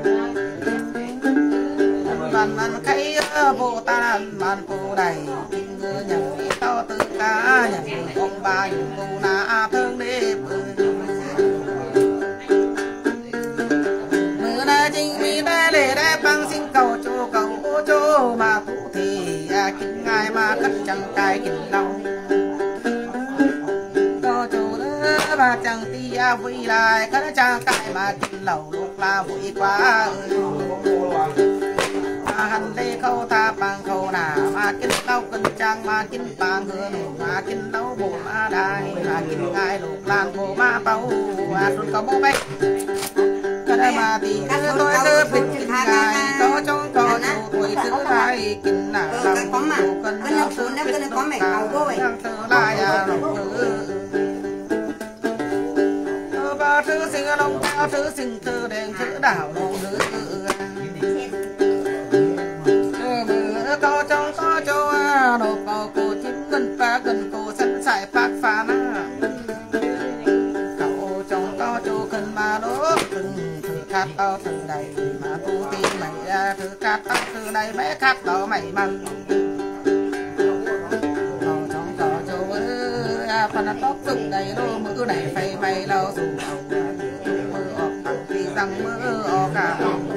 S1: man khay bộ ta man cô đầy nhận to tự cá nhận ông bà nhận cô na thương đế mưa na chính vì đế lệ đế băng xin cầu cho mà cụ thì kinh ngài mà cất chẳng cài kinh lòng cho chú đế bà chẳng ti vui lại cất chẳng cài mà kinh lầu lúc là vui quá hành lê khâu tha bằng khâu nà mà kinh lâu kinh trang mà kinh bằng hương mà kinh lâu bộ ma đài mà kinh ngài lục lan bộ ma tàu à xuân có bố bê cái mà thì tôi cứ bình ngày có trong có chủ tuổi thứ hai kinh là làm cần nhau thứ biết có mẹ cầu thôi thứ lại à ba thứ sinh long cao thứ sinh thứ đèn thứ đảo long thứ có trong có châu nộp vào cổ chim gần phá gần cổ sẵn sải phát phá na cậu trong có châu cần mà đố từng thứ cát tao từ đây mà tu tiên mày ra thứ cát tao từ đây bé khác đó mày măng trong có châu ơi phần tóc từng đây đô mưa này phây mày lao dù mưa ọt thằng thì rằng mưa ọt cả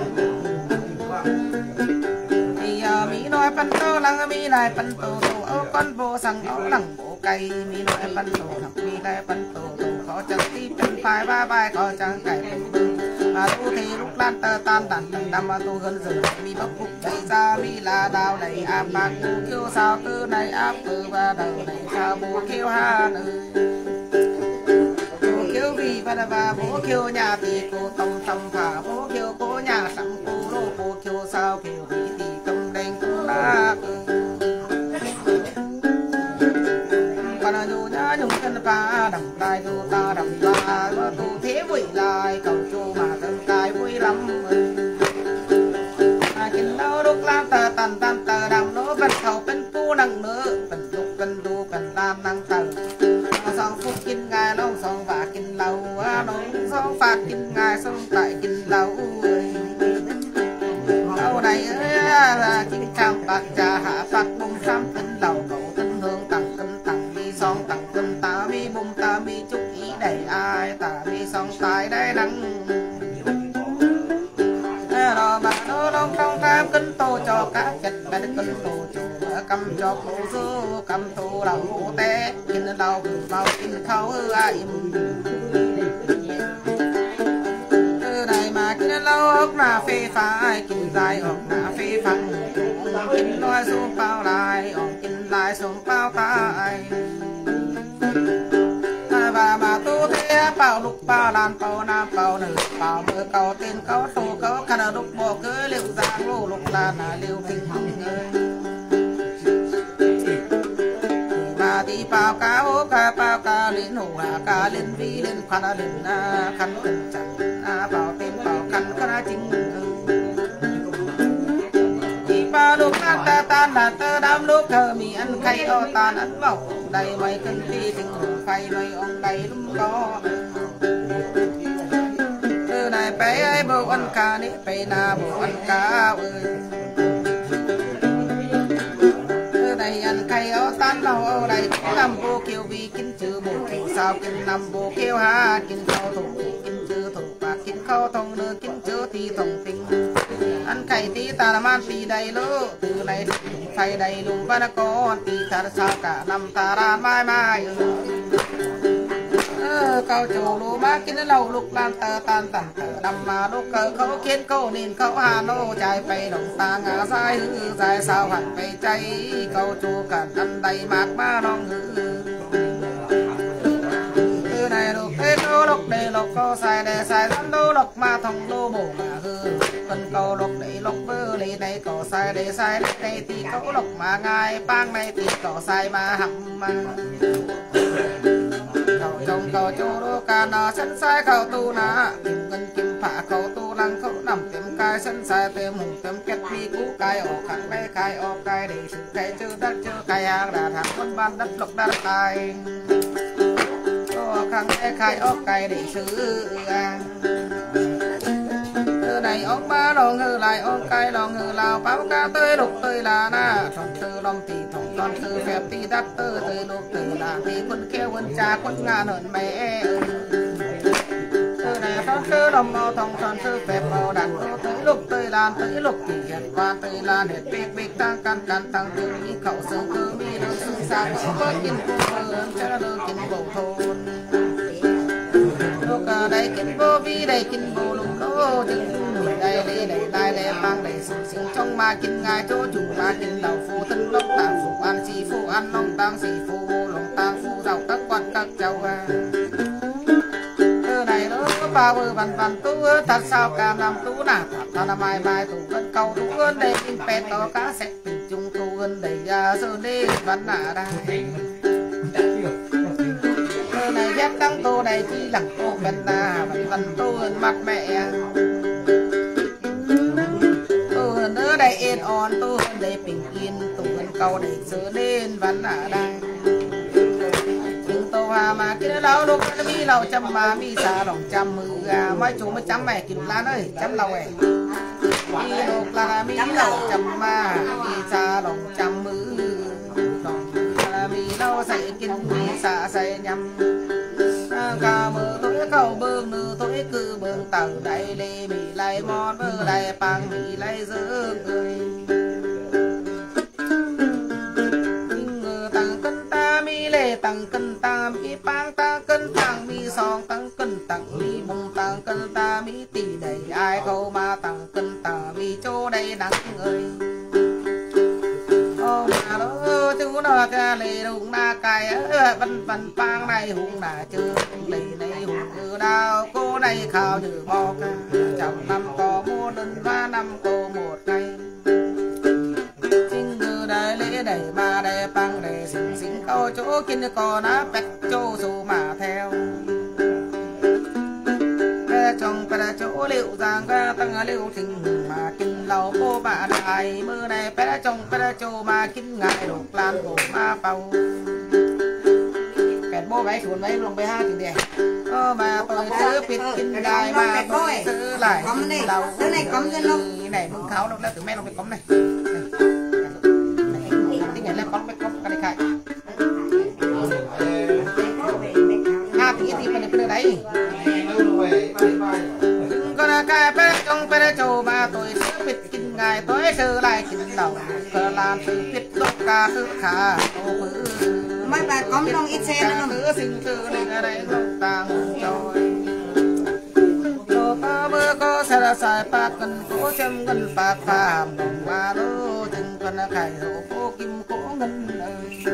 S1: mi nói pan tô lăng mi lại pan tô tô áo con vô sang áo lăng bộ cây mi nói pan tô thằng mi lại pan tô tô khó chẳng tí chân phải ba bài khó chẳng cày mà tu thì lúc lan tơ tan đàn từng năm mà tu gần giờ mi bóc bục đầy ra mi là đào đầy áp bạc tu kêu sao tư này áp tư ba đầu này sao bố kêu ha nữ bố kêu vì ba bố kêu nhà thì cô tông tâm phà bố kêu cô nhà sắm cô lô bố kêu sao kêu vì thì cầm đèn còn dù nhá nhung chân phá đầm tai dù ta đầm ta tu thế vui lại cầu chu mà thân cài vui lắm kinh đâu lúc lan tờ tàn tan tờ đầm nó vẫn khẩu bên phu năng nữa vẫn lúc cần đu cần làm năng tờ song phút kinh ngài long song và kinh lâu nông song phạt kinh ngài song tại kinh lâu lâu này là chính trang bạc trà hạ bạc bông sam kinh đầu cậu kinh hương tặng kinh tặng mi son tặng kinh ta mi bông ta mi chúc ý đầy ai ta mi son tài đây nắng rồi mà nó long trong tham kinh tô cho cá chạch cái kinh tô chủ cầm cho cô sư cầm tô đầu cô té kinh đầu vào kinh khâu ai này mà kinh lâu ốc là phê phai kinh dài ốc là phê phăng kinh nói xuống bao lại ốc kinh lại xuống bao tai và mà tu thế bao lục bao đàn bao nam bao nữ bao mưa cầu tên cầu tu cầu khăn đục bộ cứ liều giang lô lục là liều kinh hồng mà đi bao cá hố cá bao cá lên hồ cá lên vi lên khăn cần chẳng bao tên bao khăn khăn chính ba lúc ta tan là tơ đám lúc thơ mi ăn khay o tan ăn bọc đầy mày cân ti tình hồn phay mày ông đầy đúng có từ này bé ấy bố ăn cá nít bé na bố ăn cá ơi từ này ăn khay o tan lâu ở đây làm bố kêu vì kinh chữ bố kêu sao kinh năm bố kêu ha kinh khâu thùng kinh chữ thùng và kinh khâu thùng nữa kinh chữ thì thùng tình ăn khay tí ta làm ăn tí đầy lỡ từ này phải đầy luôn và nó có tí ta sao cả năm ta ra mai mai câu chủ lúa má kín lâu lúc lan tờ tan tần tờ năm mà lúc cờ khấu khiến câu nên khấu hà nô chạy bay đồng ta ngã dài hư dài sao hẳn bay cháy câu chủ cần ăn đầy mạc má non hư từ này lúc thế câu lúc đây lúc câu xài để xài rắn đô lúc mà thông đô bổ mà hư phần câu lúc đấy lúc vơ lấy này câu xài để xài đây thì câu lúc mà ngài bang này thì câu xài mà hầm mà trong cầu châu đô ca nà sân sai cầu tu nà kim ngân kim phá cầu tu lăng khẩu nằm tìm cai sân sai tìm hùng tìm kết vi cú cai ổ khăn bé cai ổ cai để sự cai chư đất chư cai hàng đà thẳng quân ban đất lục đất cai ổ khăn bé cai ổ cai để sự từ này ông ba lo ngư lại ông cai lo ngư lao báo ca tới lục tới là na thòng tư long thì thòng con tư phép thì đắt tư tới lục từ là thì quân kêu quân cha quân ngàn hơn mẹ từ này thòng tư long màu thòng con tư phép màu đắt tư tới lục thì hiện qua tới là hết bịch bịch tăng căn căn tăng từ mi khẩu sương cứ mi đường sương xa có kinh cô hơn cho đường kinh bầu thôn lúc đây kinh vô vi đây kinh vô lùng lô chừng đây đây mang đây sung trong ma kinh ngài chỗ chủ ma kinh đầu phu thân lông tàng phu ăn si phu ăn nông tàng si phu lông tàng phu giàu các quan các châu từ này nó bao bơ văn văn tu thật sao cả năm tú nà thật là mai mai tủ cân cầu tủ ơn đây kinh pet to cá sẽ tình chung tu ơn đầy sơ đi vẫn là đây này ghép tăng tô này chi lẳng tô bên là vẫn tô ơn mặt mẹ tô ơn ở đây yên on tô ơn đây bình yên tủ ơn cầu để sơ lên vẫn là đây mà cái đó đâu có mi lầu chăm mà mi xà đồng chăm mừ mấy chú mới chăm mày kìm lan ơi chăm lầu ấy mi lục là mi lầu chăm mà mi xà đồng chăm mừ đồng là mi lâu say kinh mi xà say nhầm cả mờ tối cầu bương nữ tối cứ bương tàu đây lê mi lại mòn bơ lại pang mi lại dơ người tăng cân ta mi pang ta cân tăng mi song tăng cân tăng mi bùng tăng cân ta mi tỷ đầy ai câu mà tăng cân ta mi chỗ đây đắng ơi ô mà đó chú nó ca lê hùng na cài văn văn pang này hùng na chưa lê này hùng như đào cô này khao như bò ca trăm năm có một lần 3 năm có một ngày đại lễ đầy mà đầy pang đầy xinh xinh câu chỗ kinh có ná bẹt chỗ số mà theo trong cái chỗ liệu giang ra tăng liệu thình mà kinh lâu cô bà đại mưa này bé trong cái chỗ mà kinh ngài đột lan bộ ma bao kẹt bố váy chuồn váy lòng bé ha chừng đẻ mà tôi cứ biết kinh đại mà tôi cứ lại lâu này mừng kháo đâu là từ mẹ nó bị cống này lên con mấy con cái này ha tí mình cái đấy con cái bé trong bé châu mà tôi sẽ biết kinh ngày tôi sơ lại kinh đầu cờ làm từ biết lúc ca thứ khả
S2: mấy bà có trong ít xe nữa
S1: cứ sinh từ này ở đây không tàng trôi có mưa có xe là xài bạc cần cố châm gần bạc phàm đồng mà đô từng con khải hộ phố kim cố ngân ơi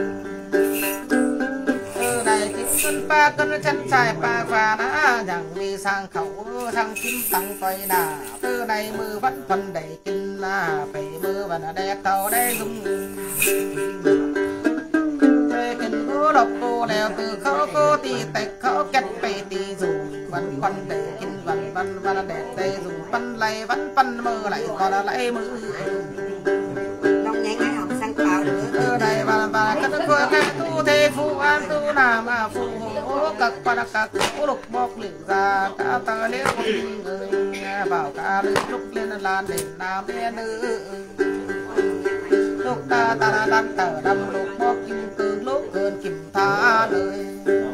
S1: từ này kim cân ba cân chân xài bạc và đã chẳng vì sang khẩu sang kim tăng quay đà từ này mưa vẫn phần đầy kinh là phải mưa và nó đẹp tàu đây dùng kinh cố độc cô leo từ khẩu cô tì tạch khẩu kết bày tì dù vẫn quanh để kinh văn đẹp đây dùng văn lay vẫn văn mơ lại còn là lại mưa
S2: đông nhảy ngay học sang vào nữa
S1: đây và các cô các tu thế phu an tu nào mà phu hộ các cố lục bọc liệu ra cả tờ liễu người bảo cả lúc lên lan để làm đen nữ lúc ta đang tờ đâm lục bọc kim cương lúc cơn kim tha lời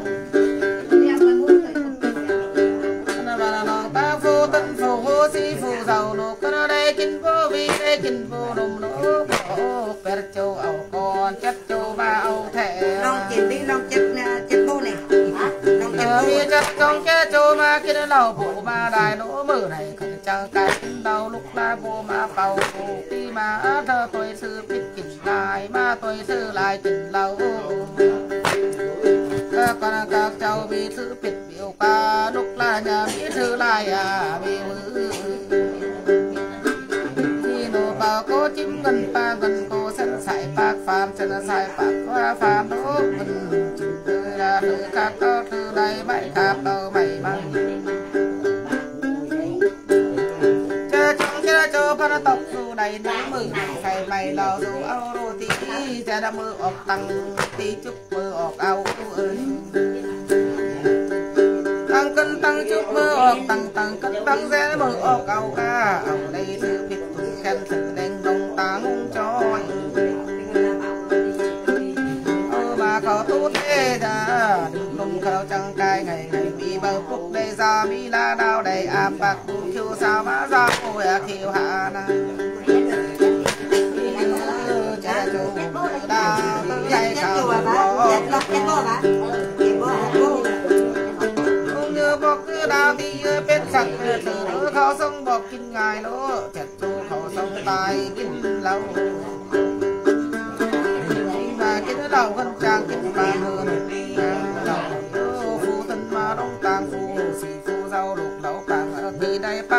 S1: tân phù vô si phù giàu nô con đây kinh vô vi đây kinh vô nôm nô per châu ảo con chất châu ba ảo thẻ
S2: long chìm đi long chất bô này long chất
S1: bô chất trong cái châu mà kia đầu bộ ma đài nỗ mở này khẩn chẳng cái đầu lúc la bộ ma bầu khi mà thơ tôi sư biết kinh lại mà tôi sư lại kinh lâu con các cháu bị sư biết biểu ca lúc là nhà biết sư lại bị mưa khi nô bao cô chim gần pa gần cô sân sải bạc phàm sân sải bạc qua phàm đố mình chừng từ là từ các có từ đây mày khắp đâu mày mày chơi trong chơi cho pha tộc dù đầy núi mừng phải mày lò dù áo đồ tí cha đã mưa ọc tăng tí chút mưa ọc áo ơi tăng cân tăng chút mưa ọc tăng cân tăng rẽ mưa ọc áo ca áo đây thư biết tụi khen thử đen đông ta ngung cho mà có tốt thế ra đừng lùng khao chẳng cai ngày ngày mi bờ phúc đây ra mi la đao đầy áp bạc bùn khiêu sao mà ra ôi khiêu hạ na cha chú đa dây khao cũng như bọc cứ đào thì bên sạch từ khao sông bọc kinh ngài lỗ chặt chú khao sông tài kinh lâu và kinh đầu hơn trang kinh ba hơn phu thân mà đông tàng phu sĩ phu rau lục lẩu bảng thì đây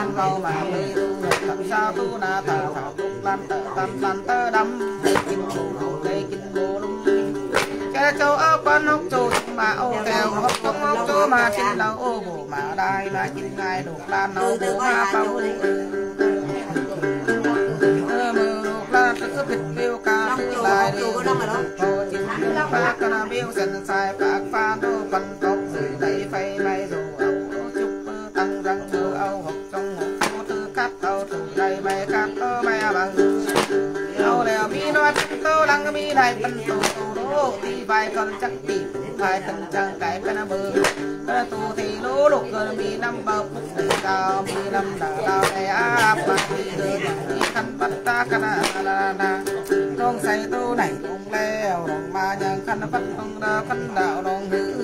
S1: lan mau mà mê tu làm sao tu na thả thả tu lan tơ đâm kinh bồ cây kinh bồ lung cái châu áo quan hốc châu mà ô kèo hốc châu mà trên đầu ô bồ mà đai mà trên ngai đục lan nâu bồ ma bao mơ đục lan tự bịt biêu ca tự lại đi ô trên biêu phá ca biêu sần sai phá pha đô văn tộc rồi đầy phay bay rồi âu chúc tăng răng mơ âu học trong một tư cắt âu từ đây bay cắt bay bằng âu lèo mi nói tô đăng mi này phân tô đô thì vài con chắc tìm vài thân trang cái bên bờ tu thì lũ lục gần mi năm bờ phúc để cao mi năm đào để áp mà mi đời mi khăn bắt ta khăn na trong say tu này không leo đồng ma nhân khăn bắt không đào khăn đạo đồng nữ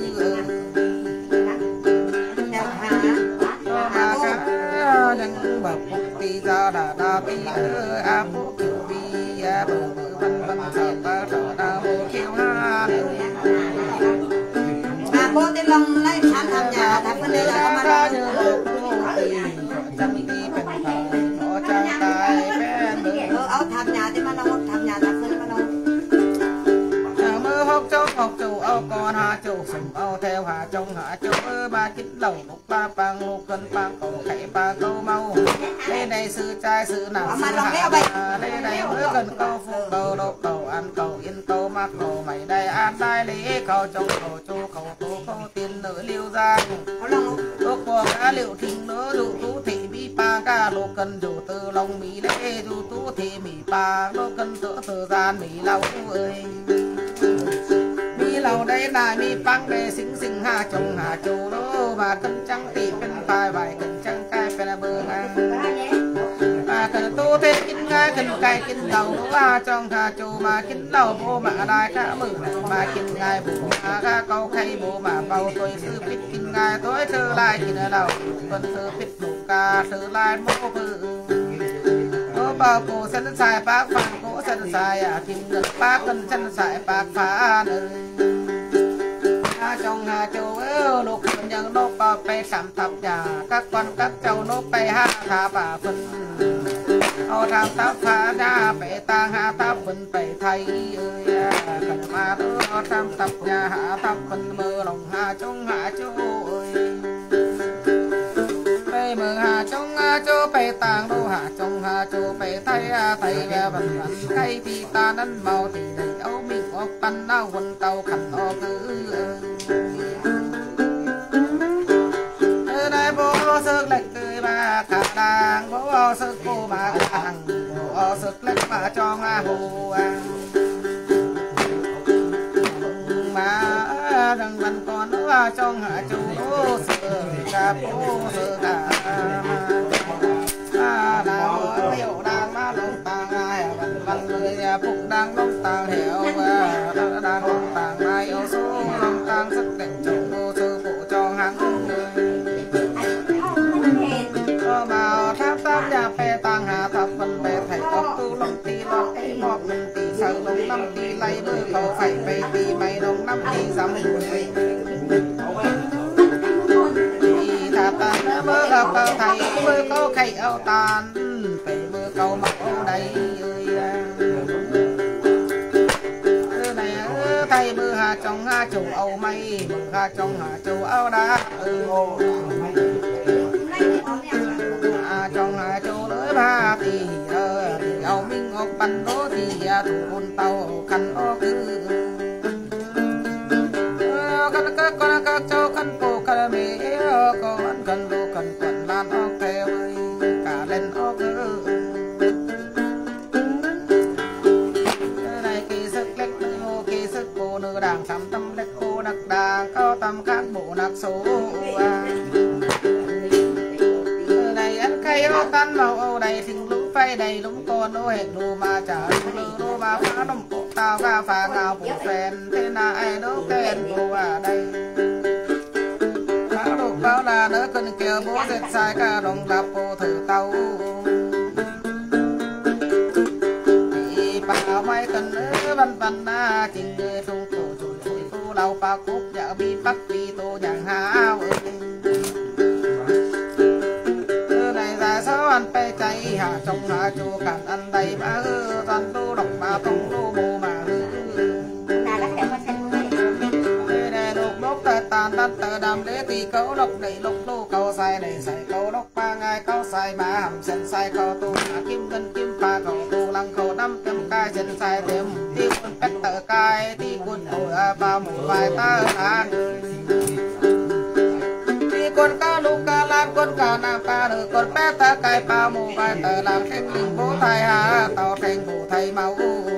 S1: mà cả nhân bờ phúc thì ra đà tí áp phúc vi bờ văn văn sợ ta sợ đào kêu ha
S2: bố tên Long lấy sản tham nhà tại bên đây là có mà ở tham nhà thì mà nó tham nhà tại bên mà nó
S1: mơ hốc châu âu con hà châu sùng âu theo hà trong hà châu ba chín đầu một ba bằng một cân bằng cổ khẩy ba câu mau đây này sư trai sư nào sư hạ đây này mới cần câu phụ cầu độc cầu ăn cầu yên cầu mắc cầu mày đây ăn tai lý cầu trong cầu chu cầu tố cầu tiền nữ liêu ra lúc của cá liệu thình nữa dụ tú thị bi pa ca lô cần dụ từ lòng mỹ lễ dụ tú thị mỹ pa lô cần tựa từ gian mỹ lâu ơi mi lâu đây đại mi băng để xinh hà chồng hà châu đó và cân trắng tỉ bên tai vài cân trắng cai bên bờ ngang à cần tu thế kinh ngay cần cai kinh đầu đó trong hà châu mà kinh đầu bố mà đại cả mừng mà kinh ngay bố mà cả câu khay bố mà bao tôi sư biết kinh ngay tối sư lại kinh ở đầu còn sư biết bố ca sư lại mô bự bao cổ sân xài bác phản cổ sân xài à kim ngực bác cần sân xài bác phá nơi trong hà châu lục nhân nộp pe sắm thập nhà các con các châu nộp pe ha thả bà phân họ tham tháp phá ra pe tang ha tháp phân pe thay ơi cần mà họ tham thập nhà hạ tháp phân mơ lòng hà trong hà châu ơi pe mơ hà trong hà châu pe tang đô hà trong hà châu pe thay thay về vận cây thì ta nắn màu thì đầy áo mình ốc pan áo quần tàu khăn áo cứ đây bố sức lệch cười mà khả năng bố sức cô mà khẳng bố sức lệch mà cho nga hồ mà đằng văn con nữa trong hạ chú sơ cả bố sơ cả nào liệu đang má lông tàng ai văn văn người phục đang lông tàng hiểu đang lông tàng mai yêu số lông tàng sức lệch chồng bố sơ phụ cho hàng mà tháp tháp nhà pe tàng hà thập phần pe thầy cọc tu lông tì lọt ngọt mình tì sờ lông năm tì lấy bơ cầu phải pe tì mày lông năm tì dầm tì tháp tàng bơ gặp thầy bơ câu khay áo tàn pe bơ cầu mặc áo đầy này thầy bơ hà trong hà châu âu mây bơ hà trong hà châu áo đá trong hà châu lưỡi ba thì áo minh ngọc bắn đố thì thủ con tàu khăn ó cứ con các châu khăn cổ khăn mì con khăn đô khăn quần lan ó kèo cả lên ó cứ này kỳ sức lách ngô kỳ sức cô nữ đàng sắm tâm lách cô nặc đàng cao tâm các bộ nặc số áo tan màu âu đầy thình lũ phay đầy lúng con đô hẹn đồ mà trả lư đô mà phá đồng bộ tao ra phá ngào bộ phèn thế nào ai đô kèn bộ ở đây phá đồ báo là nỡ cần kêu bố dệt sai cả đồng đạp bộ thử tàu thì bà mai cần nỡ văn văn na trình người trung cổ chùi chùi phu lau bà cúc dạ bi bắc bi tô nhàng hao đầy ba hư toàn tu độc ba tông tu bồ mà hư
S2: nào các em xem
S1: đây này đục đốc tờ tàn tật tờ đàm lễ tì cấu độc đầy lục tu câu sai đầy sai câu đốc ba ngày câu sai ba hầm sen sai câu tu hạ kim cân kim pha câu tu lăng câu năm trăm cai sen sai thêm tiêu quân pet tờ cai ti quân tuổi ba một vài ta an con cá lục cá lan con cá nam cá được con bé ta cài pa mù vài tờ làm thêm linh bố thầy hà tàu thành bố thầy màu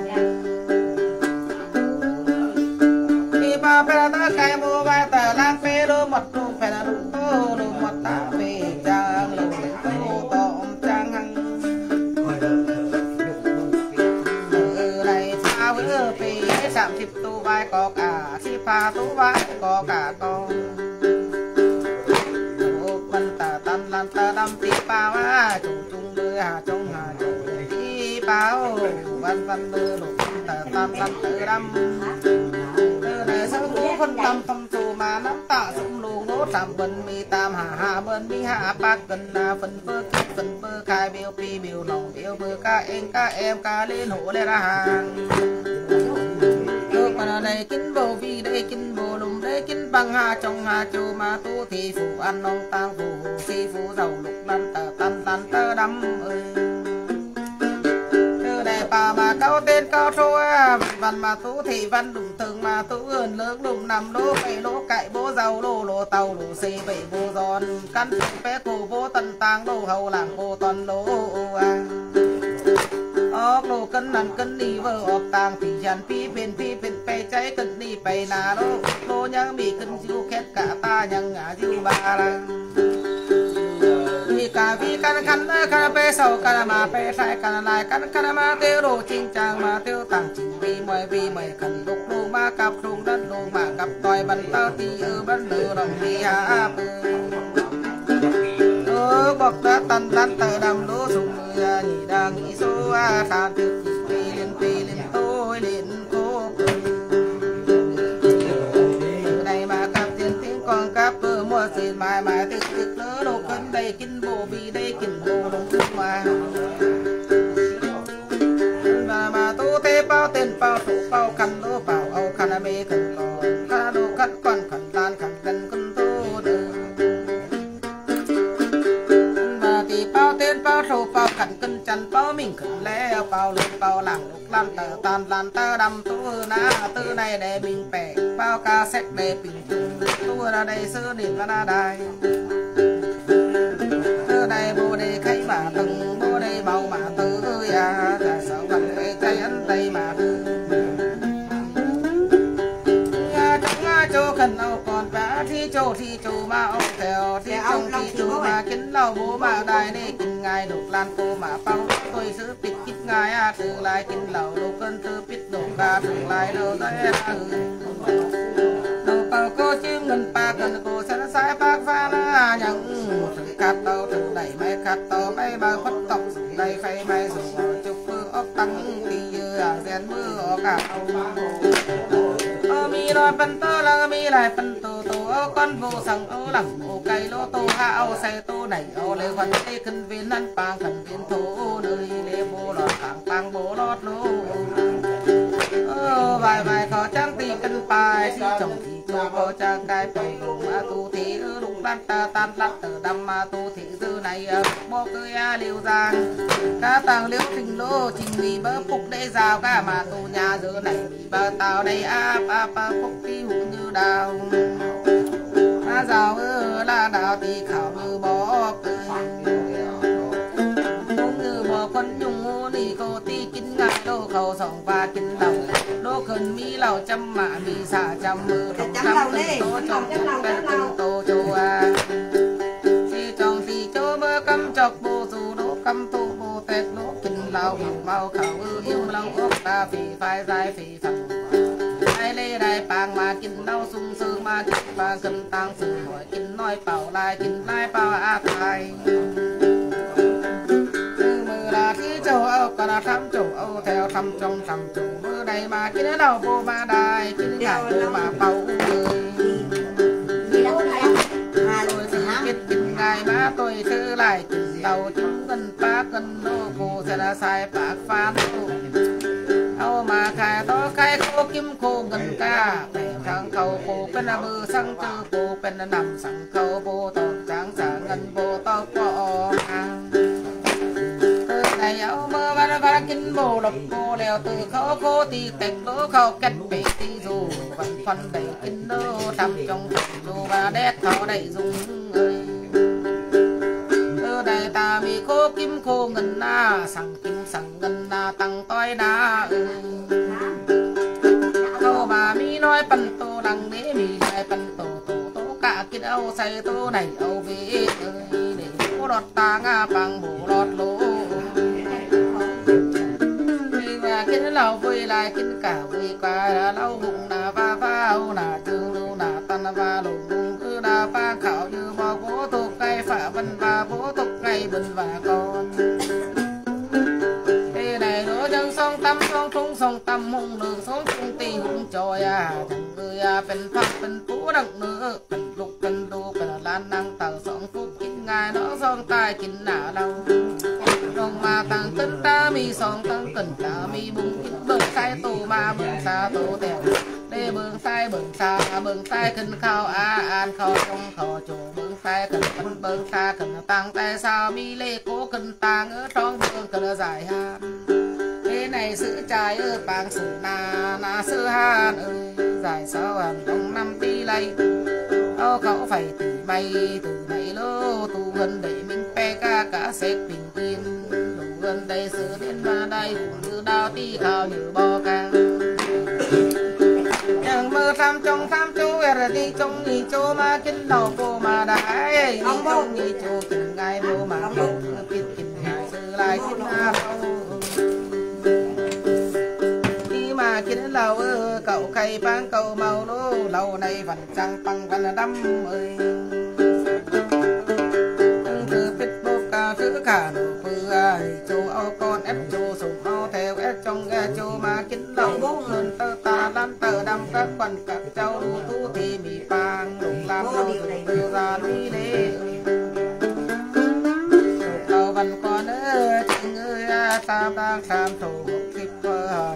S1: đi ba bé ta cài mù vài tờ làm phê đô mật đô phê là đô đô mật ta phê trang lục đô tôm trang hăng này sao với phê sạm chip tu vai có cả chi pha tu vai có cả con lan ta đâm tí bao á chung chung đưa hà chung hà chung tí bao văn văn đưa lục ta tan tan tự đâm đưa này sao cố phân tâm tâm tù mà nắm tạ sung lù ngố tam bên mi tam hà hà bên mi hạ bạc gần là phần bơ khai biểu pi biểu lòng biểu bơ ca em ca lên hổ lên ra hàng mà đây kín bồ vi đây kín bồ lùm đây kín băng hà trong hà châu mà tu thì phụ ăn nông tang phụ si phụ giàu lục lan tan tơ đắm ơi từ đây bà mà cao tên cao số văn mà tu thì văn đụng thường mà tu ơn lớn đụng nằm lỗ bảy lỗ cậy bố giàu lô tàu lô xì bảy bố giòn căn bé cổ bố tần tang lô hầu làng bố toàn lô ốc lô cân nằn cân đi vợ ốc tàng thì dàn phi bên pe cháy cân đi pe nà lô nhang bị cân siêu khét cả ta nhang ngả siêu ba la vì cả vì căn khăn pe sầu căn mà pe sai căn lại căn mà tiêu đồ chinh trang mà tiêu tàng chỉnh vì mày cần đục lô mà cặp rung đất lô mà cặp tòi bắn tao ti bắn lửa đồng đi hạ bọc ta tan tờ đầm lô sùng nhị đang nghĩ số than thực lên tôi lên cô từ này mà cặp tiền tiếng con cặp bơ mua xin mai thực lỡ đồ cân đây kinh bộ vì đây kinh bộ đồng thức mà mà tu thế bao tiền bao thủ bao khăn lô bao âu khăn mê khăn đồ khăn con khăn tan khăn cần con tu được bao tên bao sầu bao khẩn cân chăn bao mình khẩn lẽ bao lục bao làng lục lan tờ tan lan tờ đâm tu na tư này để mình bẻ bao ca xét để bình chung tu ra đây sơ điện ra đài tư này bồ đề khai mà từng bồ đề bao mà tư à sợ bằng cái tay ăn tay mà chỗ khẩn âu còn vã thi chỗ mà ông theo thi trong thi chỗ mà kính lâu bố mà đài đây kính ngài đục lan cô mà bao tôi giữ bịt kít ngài từ lại kính lâu đồ cân tư bít đổ ca từ lại đồ tới đồ cầu cô chim ngân pa cần cô sẵn sái bác pha na nhận từ cắt tàu từ đẩy máy cắt tàu máy bao khuất tóc đây phải máy dùng chụp phương ốc tăng thì như rèn mưa cả mi nói phân tơ là mi lại phân tơ con vô sang ô lẳng ô cây lô tô ha ô xe tô này ô lê phần tê khẩn viên ăn pang khẩn viên thô nơi lê bố lọt pang bố lọt lô vài khó trang tì cân bài si chồng thì cho cô trang cai bày mà tu thị lục lan ta tan lát từ đâm mà tu thị dư này bố cười liêu giang cá tàng liêu trình lô trình vì bơ phục để rào cả mà tu nhà dư này bơ tao đây pa phục đi hụ như đào rào là đào thì khảo như bó như bó con nhung đi cô ti kín ngại đô khẩu sòng và kín đồng đô khẩn mi lầu trăm mạ mi xả trăm mưa thông trăm cân tô trong chung bên cân tô châu si trong si châu mơ căm chọc bồ dù đô căm tô bồ tết đô kín lầu mau khảo yêu lòng ốc ta phì phai dài phì phẳng ai lê đại bàng mà kín đau sung sư mà kín bà cần tăng sự hỏi kín nói bảo lại bảo ai mưa là khi châu Âu còn là thăm châu Âu theo thăm trong thăm châu mưa đây mà kín đầu vô mà đài kín ngài vô mà bảo người tôi sẽ biết kín ngài mà tôi thư lại kín đầu chúng gần ba cân đô cô จะได้ใส่ปากฟ้าเอามาขายต่อขายโคกิมโคเงินกาแต่ทางเขาโคเป็นเบอร์สั่งเจอโคเป็นนำสั่งเขาโบต่อจางสาเงินโบต่อปอไอ้เอาเมื่อวันวันกินโบหลบโบแล้วตื่นเขาโคตีเต็กโลเขาแกะไปตีสูวันฟันได้กินโลทำจงดูว่าแดดเขาได้dùng đại ta mi khô kim khô ngân na sang kim sang ngân na tăng toi na câu bà mi nói pan tô đằng đế mi lại pan tô tô tô cả kia âu say tô này âu về để cố đọt ta ngà bằng bổ đọt lỗ mà kia lâu vui lại kia cả vui qua lâu bụng na va vào na trường lưu na tan va lùng bụng cứ na va khảo như bao cố tô cây phạ vân va bố tục ngày bình và con thế này nữa chân sông tâm sông thung sông tâm hung đường sông thung tì hung trôi thằng ngườiเป็นพักเป็นผู้ดังเนื้อเป็นลูกเป็นดูเป็นล้านนั่งต่างสองฟุกกินง่ายน้องสองตายกินหนาเราลงมาต่างตึ้งตามีสองตั้งตึ้งตามีบุ้งกินเบิ่งใส่ตูมาเบิ่งซาตูแตวได้เบิ่งใส่เบิ่งซาเบิ่งใส่ขึ้นข้าวอ่านข้าวจงข้าวโจเบิ่งใส่ขึ้นเป็นเบิ่งซาขึ้นตังแต่สาวมีเลโก้ขึ้นตังท้องเบิ่งขึ้นdài han thế này sự trai bang sự na sự han dài sao hàng đông năm đi layเขาphải từ bay từ này lô tu gần để mình pe cả xét bình yên đủ gần đây sự đến mà đây như đào ti khao như bò càng nhưng mơ tham chú đi trong nghỉ chỗ mà kinh đầu cô mà đái đi trong nghỉ chỗ kinh ngày bố mà biết kinh ngày sự lại kinh hà mà kia đến lâu cậu cây bán cầu màu lô lâu này vẫn chẳng bằng vẫn đâm ơi từ biết bố ca thứ cả nụ bữa châu Âu con ép châu sùng Âu theo ép trong châu mà kín lâu bố hơn tơ ta lăn tơ đâm các quần các châu đủ thu thì bị bang lục làm lâu từ ra đi lê lâu vẫn còn tình ơi ta đang tham thù kịp vợ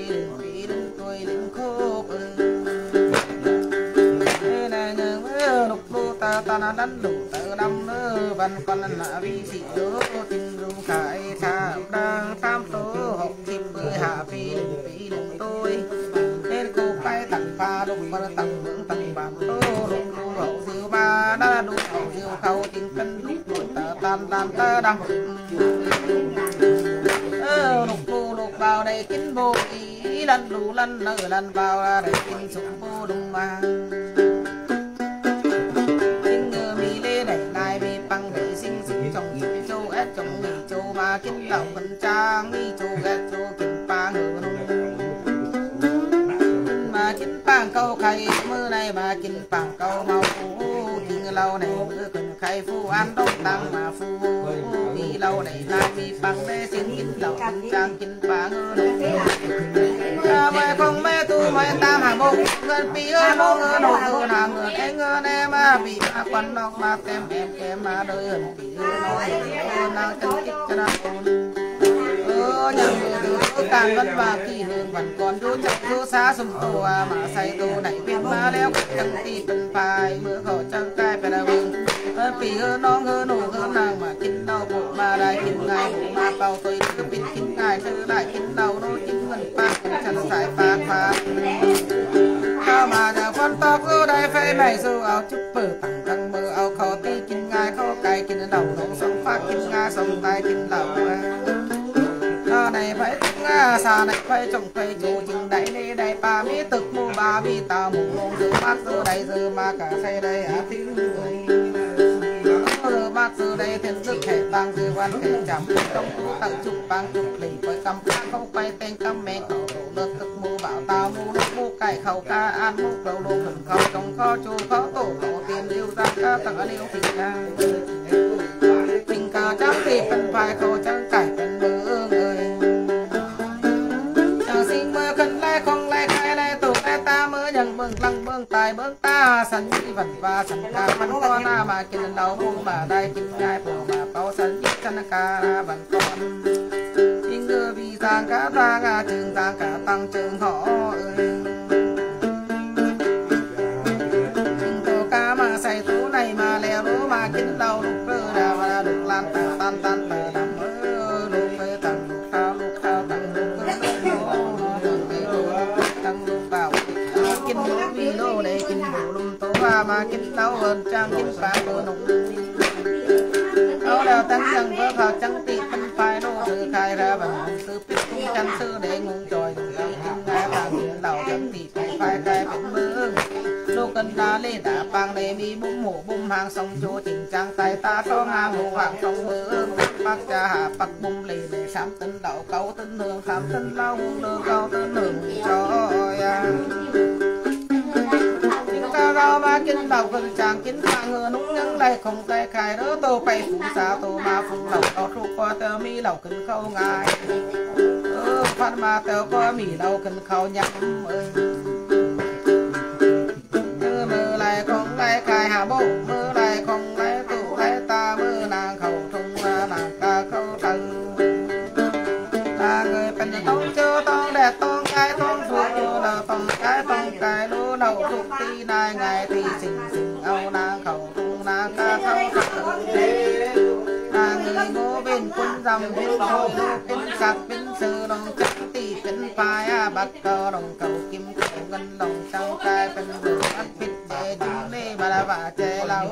S1: ta na đánh đủ tự đâm nữa văn con là vi sĩ đố tình dung khải cha đang tam tố học kịp bơi hạ phi đừng tôi nên cô bay tặng pha đụng vào tặng vững tặng bản tố đụng đu hậu diêu ba đã đu hậu diêu khâu tình cân lúc đuổi ta tan ta đâm lục vào đây kín vô ý lăn đủ lăn nở lăn vào đây kín sụp vô đùng mà mà kín đầu mình trang mi chu gạt chu kín pa ngừ mà kín pang câu khay mưa này mà kín pang câu màu kín lâu này mưa kín khay phu ăn đông tăng mà phu mi lâu này là mi pang để xin kín đầu kín trang kín pa ngừ mẹ không mẹ tu mẹ tam hàng bông ngân pi ơi bông ngơ nổ ngơ nàng ngơ anh ngơ nè mà bị mà quần nóc mà em mà đời hận pi nói nàng chân kích cho nàng nhà người từ càng vất vả kỳ hương vẫn còn du chặt du xa sum tô mà say tô này biết mà leo chân ti bên phải mưa khổ chân cai phải là vừng pi hơ non hơ nổ hơ nàng mà kín đầu bộ mà đại kín ngày bộ mà bao tôi cứ biết kín ngày thư đại kín đầu nó kín ngân pa chân sải pa pa cao mà nhà con to cứ đây phải mày dù áo chụp bờ tặng căng bờ áo khó ti kín ngày khó cay kín đầu nó sống phát kín nga sống tay kín đầu này phải xa này phải trồng cây chủ chừng đẩy đi đây ba mi thực mua ba mi tao mùng mùng giờ bát giờ đây giờ mà cả xe đây tiếng người giờ bát giờ đây tiền sức hệ tăng giờ quan hệ chậm trong tặng chụp băng chụp lì với cầm cá không quay tên cầm mẹ cậu đổ lợt thực mua bảo tao mua nước mua cải khẩu ca ăn mua cầu đồ khẩn khẩu trong kho chu kho tổ tổ tiền điêu ra ca tặng điêu tình ca chắc thì cần phải khẩu trắng cải cần bơ người không lại khai lại tổ ta mới nhận bưng lăng bưng tài bưng ta sẵn đi vần và sẵn ca văn con mà kinh đầu buông mà đây kinh ngai bộ mà bao sẵn đi chân ca văn con giang cá ta trường giang cả tăng trường họ trường tô cá mà say tú này mà leo lúa mà kín đầu lục rơ đà và lục lan tà tan tan tờ đầm lục phê tầng lục thao tầng lục tầng lục vào kín lúa vi lô để kín bộ lùm tố mà kín đầu hơn trang kín phá bờ nục đào tăng chẳng vỡ vào trắng tị phân phai đô từ khai ra bằng sư biết cung chăn sư để ngùng tròi đồng đào kinh nga vàng biển đào trắng tị phân phai khai biển mơ đô cân đá lê đá bang lê mi bung hổ bung hàng sông chô chỉnh trang tay ta cho ngang hồ hoàng trong mơ bác cha hạ bạc bung lê để sám tân đậu câu tân hương khám tân lao hung lơ câu tân hương cho rau ba kinh đầu gần chàng kinh vàng ngựa núng những đây không tay khai đỡ tô bay phụng xa tô ma phụng lẩu tao thu qua tơ mi lẩu kinh khâu ngài phát ma tơ qua mì lẩu kinh khâu nhắm mơ lại không lại khai hà bộ mơ lại không lại tụ lại ta mơ nàng khẩu thùng nàng ca khâu tầng ta người bên tông chưa tông đẹp tông cái tông thuộc là tông cái lúa đầu thuộc ti này ngày thì xình âu nàng khẩu tung nàng ca khâu nàng người ngô bên quân dầm bên hồ bên sạc bên sư đồng trắng tì bên phai bắt cờ đồng cầu kim cầu ngân đồng trăng cai bên đường bắt bít để chúng đi bà đã vả chê lâu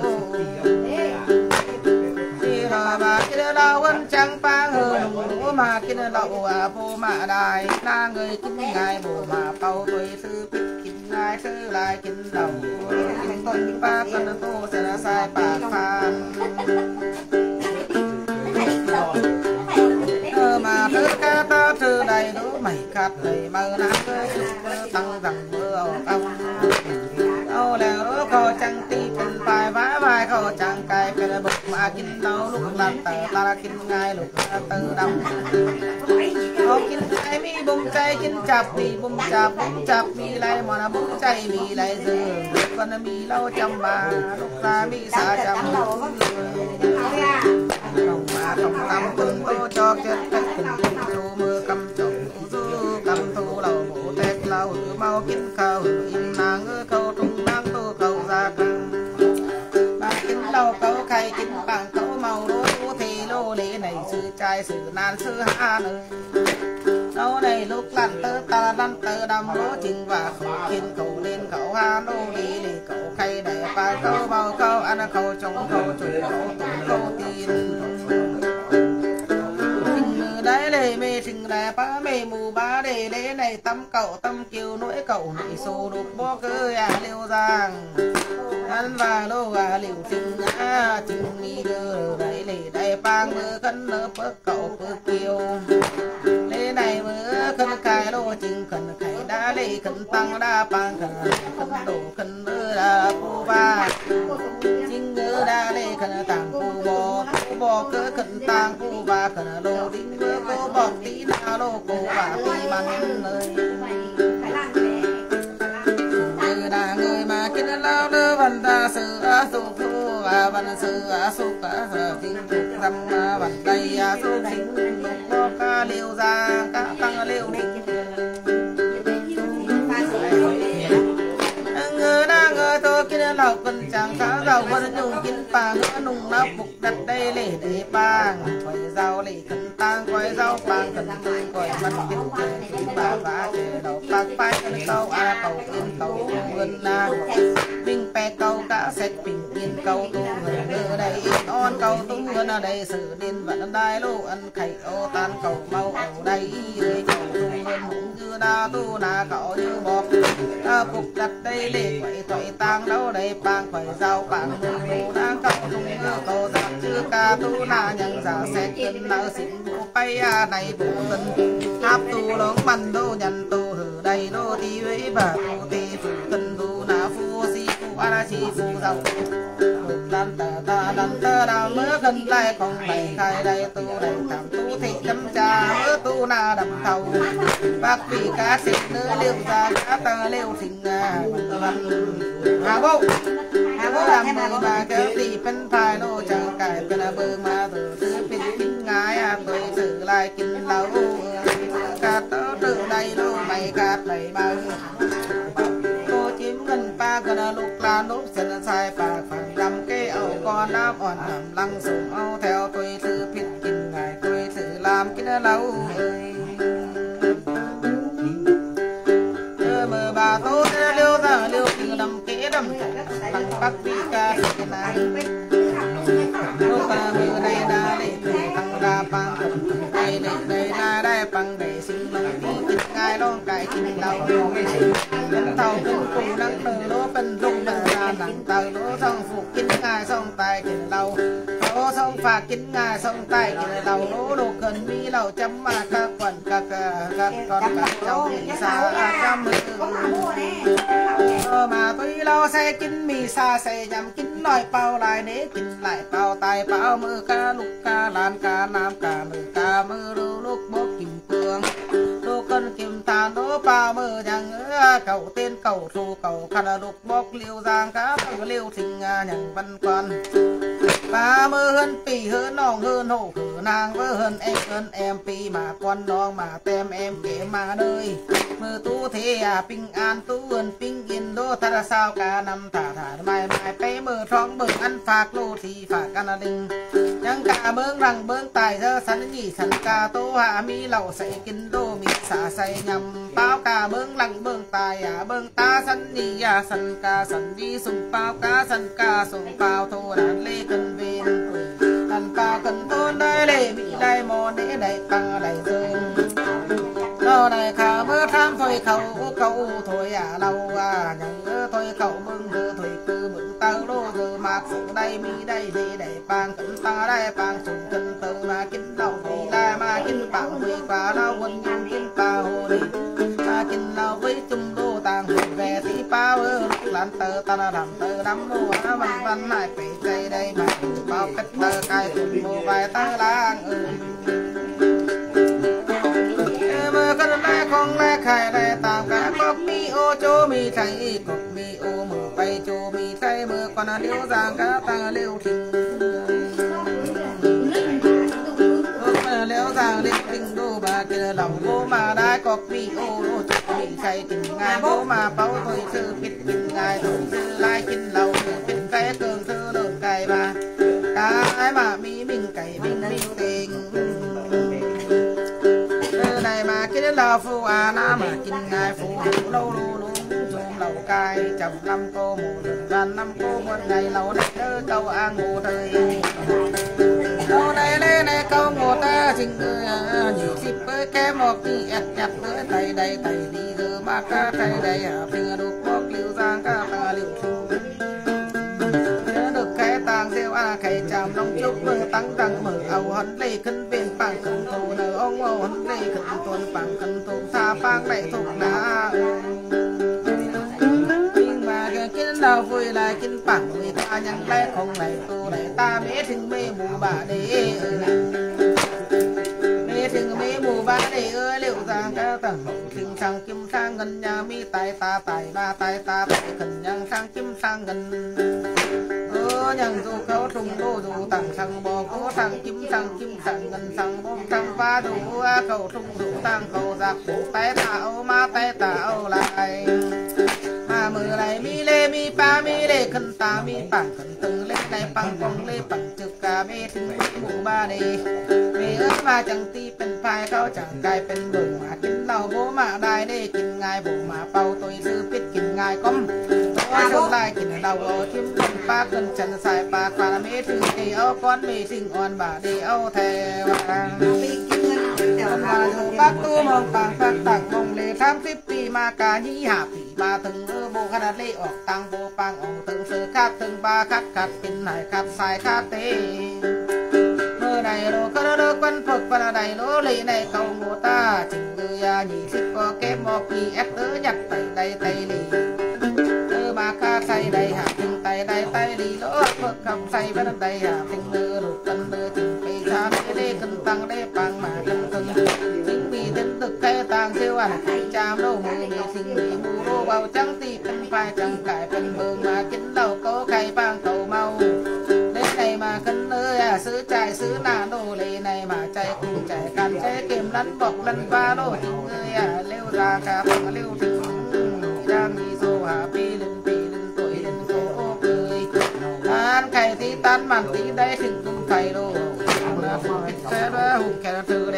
S1: bà kia đau quân trăng phá hờ lúa mà kia đậu vô mà đài na người kính ngài bồ mà bao tuổi sư biết kính ngài sư lại kính đầu kính con ba con tô sẽ là sai bà phan mà thứ ca ta thư đầy lúa mày cắt đầy mơ nắng tăng rằng mưa ông ô lèo lúa kho trăng ti bên vai vá vai kho trăng cài cái bực mà kính đâu lúc lan tờ ta kính ngay lúc từ đông ô kính ngay mi bung chay kính chập mi bung chập mi lại mà nó bung chay mi lại dừng con mi lâu chăm bà lúc ta mi xả chăm không mà không tâm từng tô cho chết cách từng thu mưa cầm chồng cầm thu đầu bộ tét lâu mau kính khâu im nàng ơ khâu trung nàng tô khâu ra căng bà kính lâu khâu khay kính bằng khâu màu đố thì lô lễ này sư trai sư nan sư ha nơi đâu này lúc lăn tơ ta lăn tơ đâm lỗ chừng và khẩu kiên khẩu lên khẩu ha lô lễ để khẩu khay để ba khâu bao khâu ăn khâu chống khâu chủ khẩu tụng khâu tin đấy lệ mê trình là ba mê mù ba đề lễ này tâm cậu tâm kiều nỗi cậu nỗi xô đục bó cơ liêu giang ăn và lô liều trình nghi đưa đấy lệ đây bang mưa khấn nơ bớt cậu bớt kiều lễ này mưa khấn khai lô trình khẩn khai đá lệ khẩn tăng đa bang khẩn đổ khẩn mưa là phu ba trình ngư đa lệ khẩn tàng phu bò cơ khẩn tàng phu ba khẩn lô đinh mưa cô bọc tí na lô cô và tí bắn nơi người đà người mà kín lao đơ văn ta sư á sụ thu và văn sư á sụ cả chính thuộc dăm văn đây á sụ chính có ca liêu ra ca tăng liêu định người đa người tôi kín lao cần chẳng khá giàu văn nhung kín bà ngỡ nung nắp bục đặt đây lễ để bang quay rau lễ cần tăng quay rau bang cần tương quay văn kín chè bà vá chè đầu bạc phai cần câu cầu yên cầu vườn na bình bè câu cá sét bình yên câu tu người ở đây yên on câu tu người ở đây sự điên vận đai lô ăn khay ô tan cầu mau ở đây cầu tu người hùng như đa tu na cỏ như bọt phục đặt đây để quậy quậy tang đâu đây bang quậy rau bang mù na câu tu người cầu giặc chưa ca tu na nhận giả sét chân na xin bộ bay này bộ tình áp tu lớn bắn đô nhận tu hử đây đô đi với bà tu tì phụ cần tu na phu si phu ara chi phu giàu đàn tờ đào mưa gần tay còn này khai đây tu đây cảm tu thị chấm trà mưa tu na đầm thầu bác vị cá xịt nữ liêu ra cá tờ liêu xình hà bố làm mười bà kéo tì bên phải đô chẳng cải bên bờ mà từ từ bên ngái tôi xử lại kinh lâu làm cái lâu mờ bà tốt liêu ra liêu tình đầm kế đầm thằng bắc đi ca này lúc ta mưa đây đã để thằng đa bằng đây để đây là đây bằng để xin lòng đi kinh ngay đó cái kinh đầu đến thầu cũng cùng nắng từ lúa bên rung bên ra nặng từ lúa xong phục kinh ngay xong tay kinh đầu lúa xong phạt kinh ngay xong tay kinh đầu lúa đồ cần mi đầu chấm mà các quần các con các cháu đi xa trăm mười mà tuy lo xe kinh mì xa xe nhằm kinh nói bao lại để kinh lại bao tay bao mưa cá lúc cá lan cá nam cá mưa cá mưa lúc bốc kim cương lúc cân kim tàn đố bao mưa nhằng cầu tên cầu thù cầu khăn lúc bốc liêu giang cá thằng liêu thình nhằng văn quan ba mưa hơn pì hơn nòng hơn hổ hở nàng vơ hơn em pì mà con nong mà tem em kể mà nơi mưa tu thế bình an tu hơn bình yên đô ta sao cả năm thả mai pe mưa thong bừng ăn phạc lô thì phạc ăn đình chẳng cả bướng rằng bướng tài giờ sẵn nhỉ sẵn cả tô hạ mi lẩu sẽ kinh đô mi xả say nhầm bao cả bướng lặng bướng tài bướng ta sẵn nhỉ sẵn cả sẵn đi sùng bao cá sẵn cả sùng bao thô đàn lê cần về đàn ta cần tôn đây lê bị đây mòn để đầy tăng đầy dương lâu này khả mơ tham thôi khẩu thôi lâu nhận thôi khẩu mừng thôi cứ mừng tao đô giờ mạc xuống đây mi đây để đầy bang tận ta đây bang sùng chân từ mà kinh đầu thì la mà kinh bảng vì quá lao quân nhân kinh pa hồ đi mà kinh lao với chung đô tàng về thì bao lan tơ ta làm tơ đắm mua văn lại phải dây đây mà bao cách tơ cài cùng mua vài tơ lang mơ cân la không la khai la tạm cả cốc mi ô chô mi thay cốc mi ô mở bay chô mi thay mơ còn liêu giang cá ta liêu thình liêu giang liêu thình đô bà kia lòng bố mà đai cốc mi ô đô chô mi thay tình ngài bố mà bao tôi sư biết tình ngài tôi sư lai kinh lâu biết cái cường sư đường cày bà cái mà mi mình cày mình tình này mà cái là phu na mà kinh ngài phu lâu zoom lâu cai chậm năm cô mù gần năm cô một ngày lâu này đỡ câu an ngủ thời lâu này lên này câu ngủ ta chừng nhiều dịp với cái một đi nhặt với tay đây tay đi giờ mà cá tay đây phiền đục bóc liêu giang cá ta liêu chung được cái tàng rêu cái chạm nông chúc mơ tăng răng mở ầu hấn lê khấn viên bằng khẩn thù nở ông ầu hấn lê khẩn tuần bằng khẩn thù xa bang lệ thuộc đá nhưng mà cái nào vui là kinh bằng người ta nhắn lẽ không này tu này ta mê thình mê mù bà đế mê thình mê mù bà đế ơi liệu rằng cái tầng thình sang kim sang ngân nhà mi tay ta tay ba tay ta tay khẩn nhang sang kim sang ngân nhân dù khẩu trung đô dù tặng sang bò cố sang kim sang ngân sang bom sang va đủ khẩu trung dù tăng khẩu giặc tay tạo ma tay tạo lại mà mưa này mi lê mi pa mi lê khẩn ta mi bằng khẩn từng lê này bằng con lê bằng trực cả mê thình mù ba đi mê ơi mà chẳng tiเป็นphaiเขาchẳng càiเป็นบุ่mà kinh lâu bố mà đai đê kinh ngài bố mà bao tôi sư biết kinh ngài công tôi sâu lại kinh lâu ở chim kinh pa cần chân sai pa qua mê thình thì âu con mê thình on bà đi âu thề và mà dù bác tu mong bằng phát tặng mong lê tham tiếp pi mà cả nhĩ hạ pi bà từng ơ bộ khát lê ọc tăng bộ bằng ọc từng sơ khát từng ba khát kinh này khát sai khát tê mơ này đồ cơ đơ quân phục và đầy lỗ lì này cầu ngô ta chừng người nhị xích có kém một kỳ ép tớ nhặt tay lì ơ mà khát say đầy hạ từng tay lì lỗ phật cầm say vẫn đầy hạ từng mơ đồ cân mơ chừng cây xa đê cân tăng đê bằng mà cân cân chính vì đến thực cây tàng siêu cái chạm đâu mơ mê sinh mê mù rô bao trắng tiเป็นphai trắng cảiเป็นbường mà chính đầu có cây bang cầu mau đến này mà cân ơi sứ chạy sứ nà đồ lì này mà chạy cùng chạy càn chạy kiếm lăn bọc lăn ba đồ tình ơi lêu ra cả bằng lêu tình đang đi xô hà pi lên tuổi lên cổ cười ăn cày tí tan mặn tí đây thừng cùng thầy đồ xe đó hùng kẻ thư đen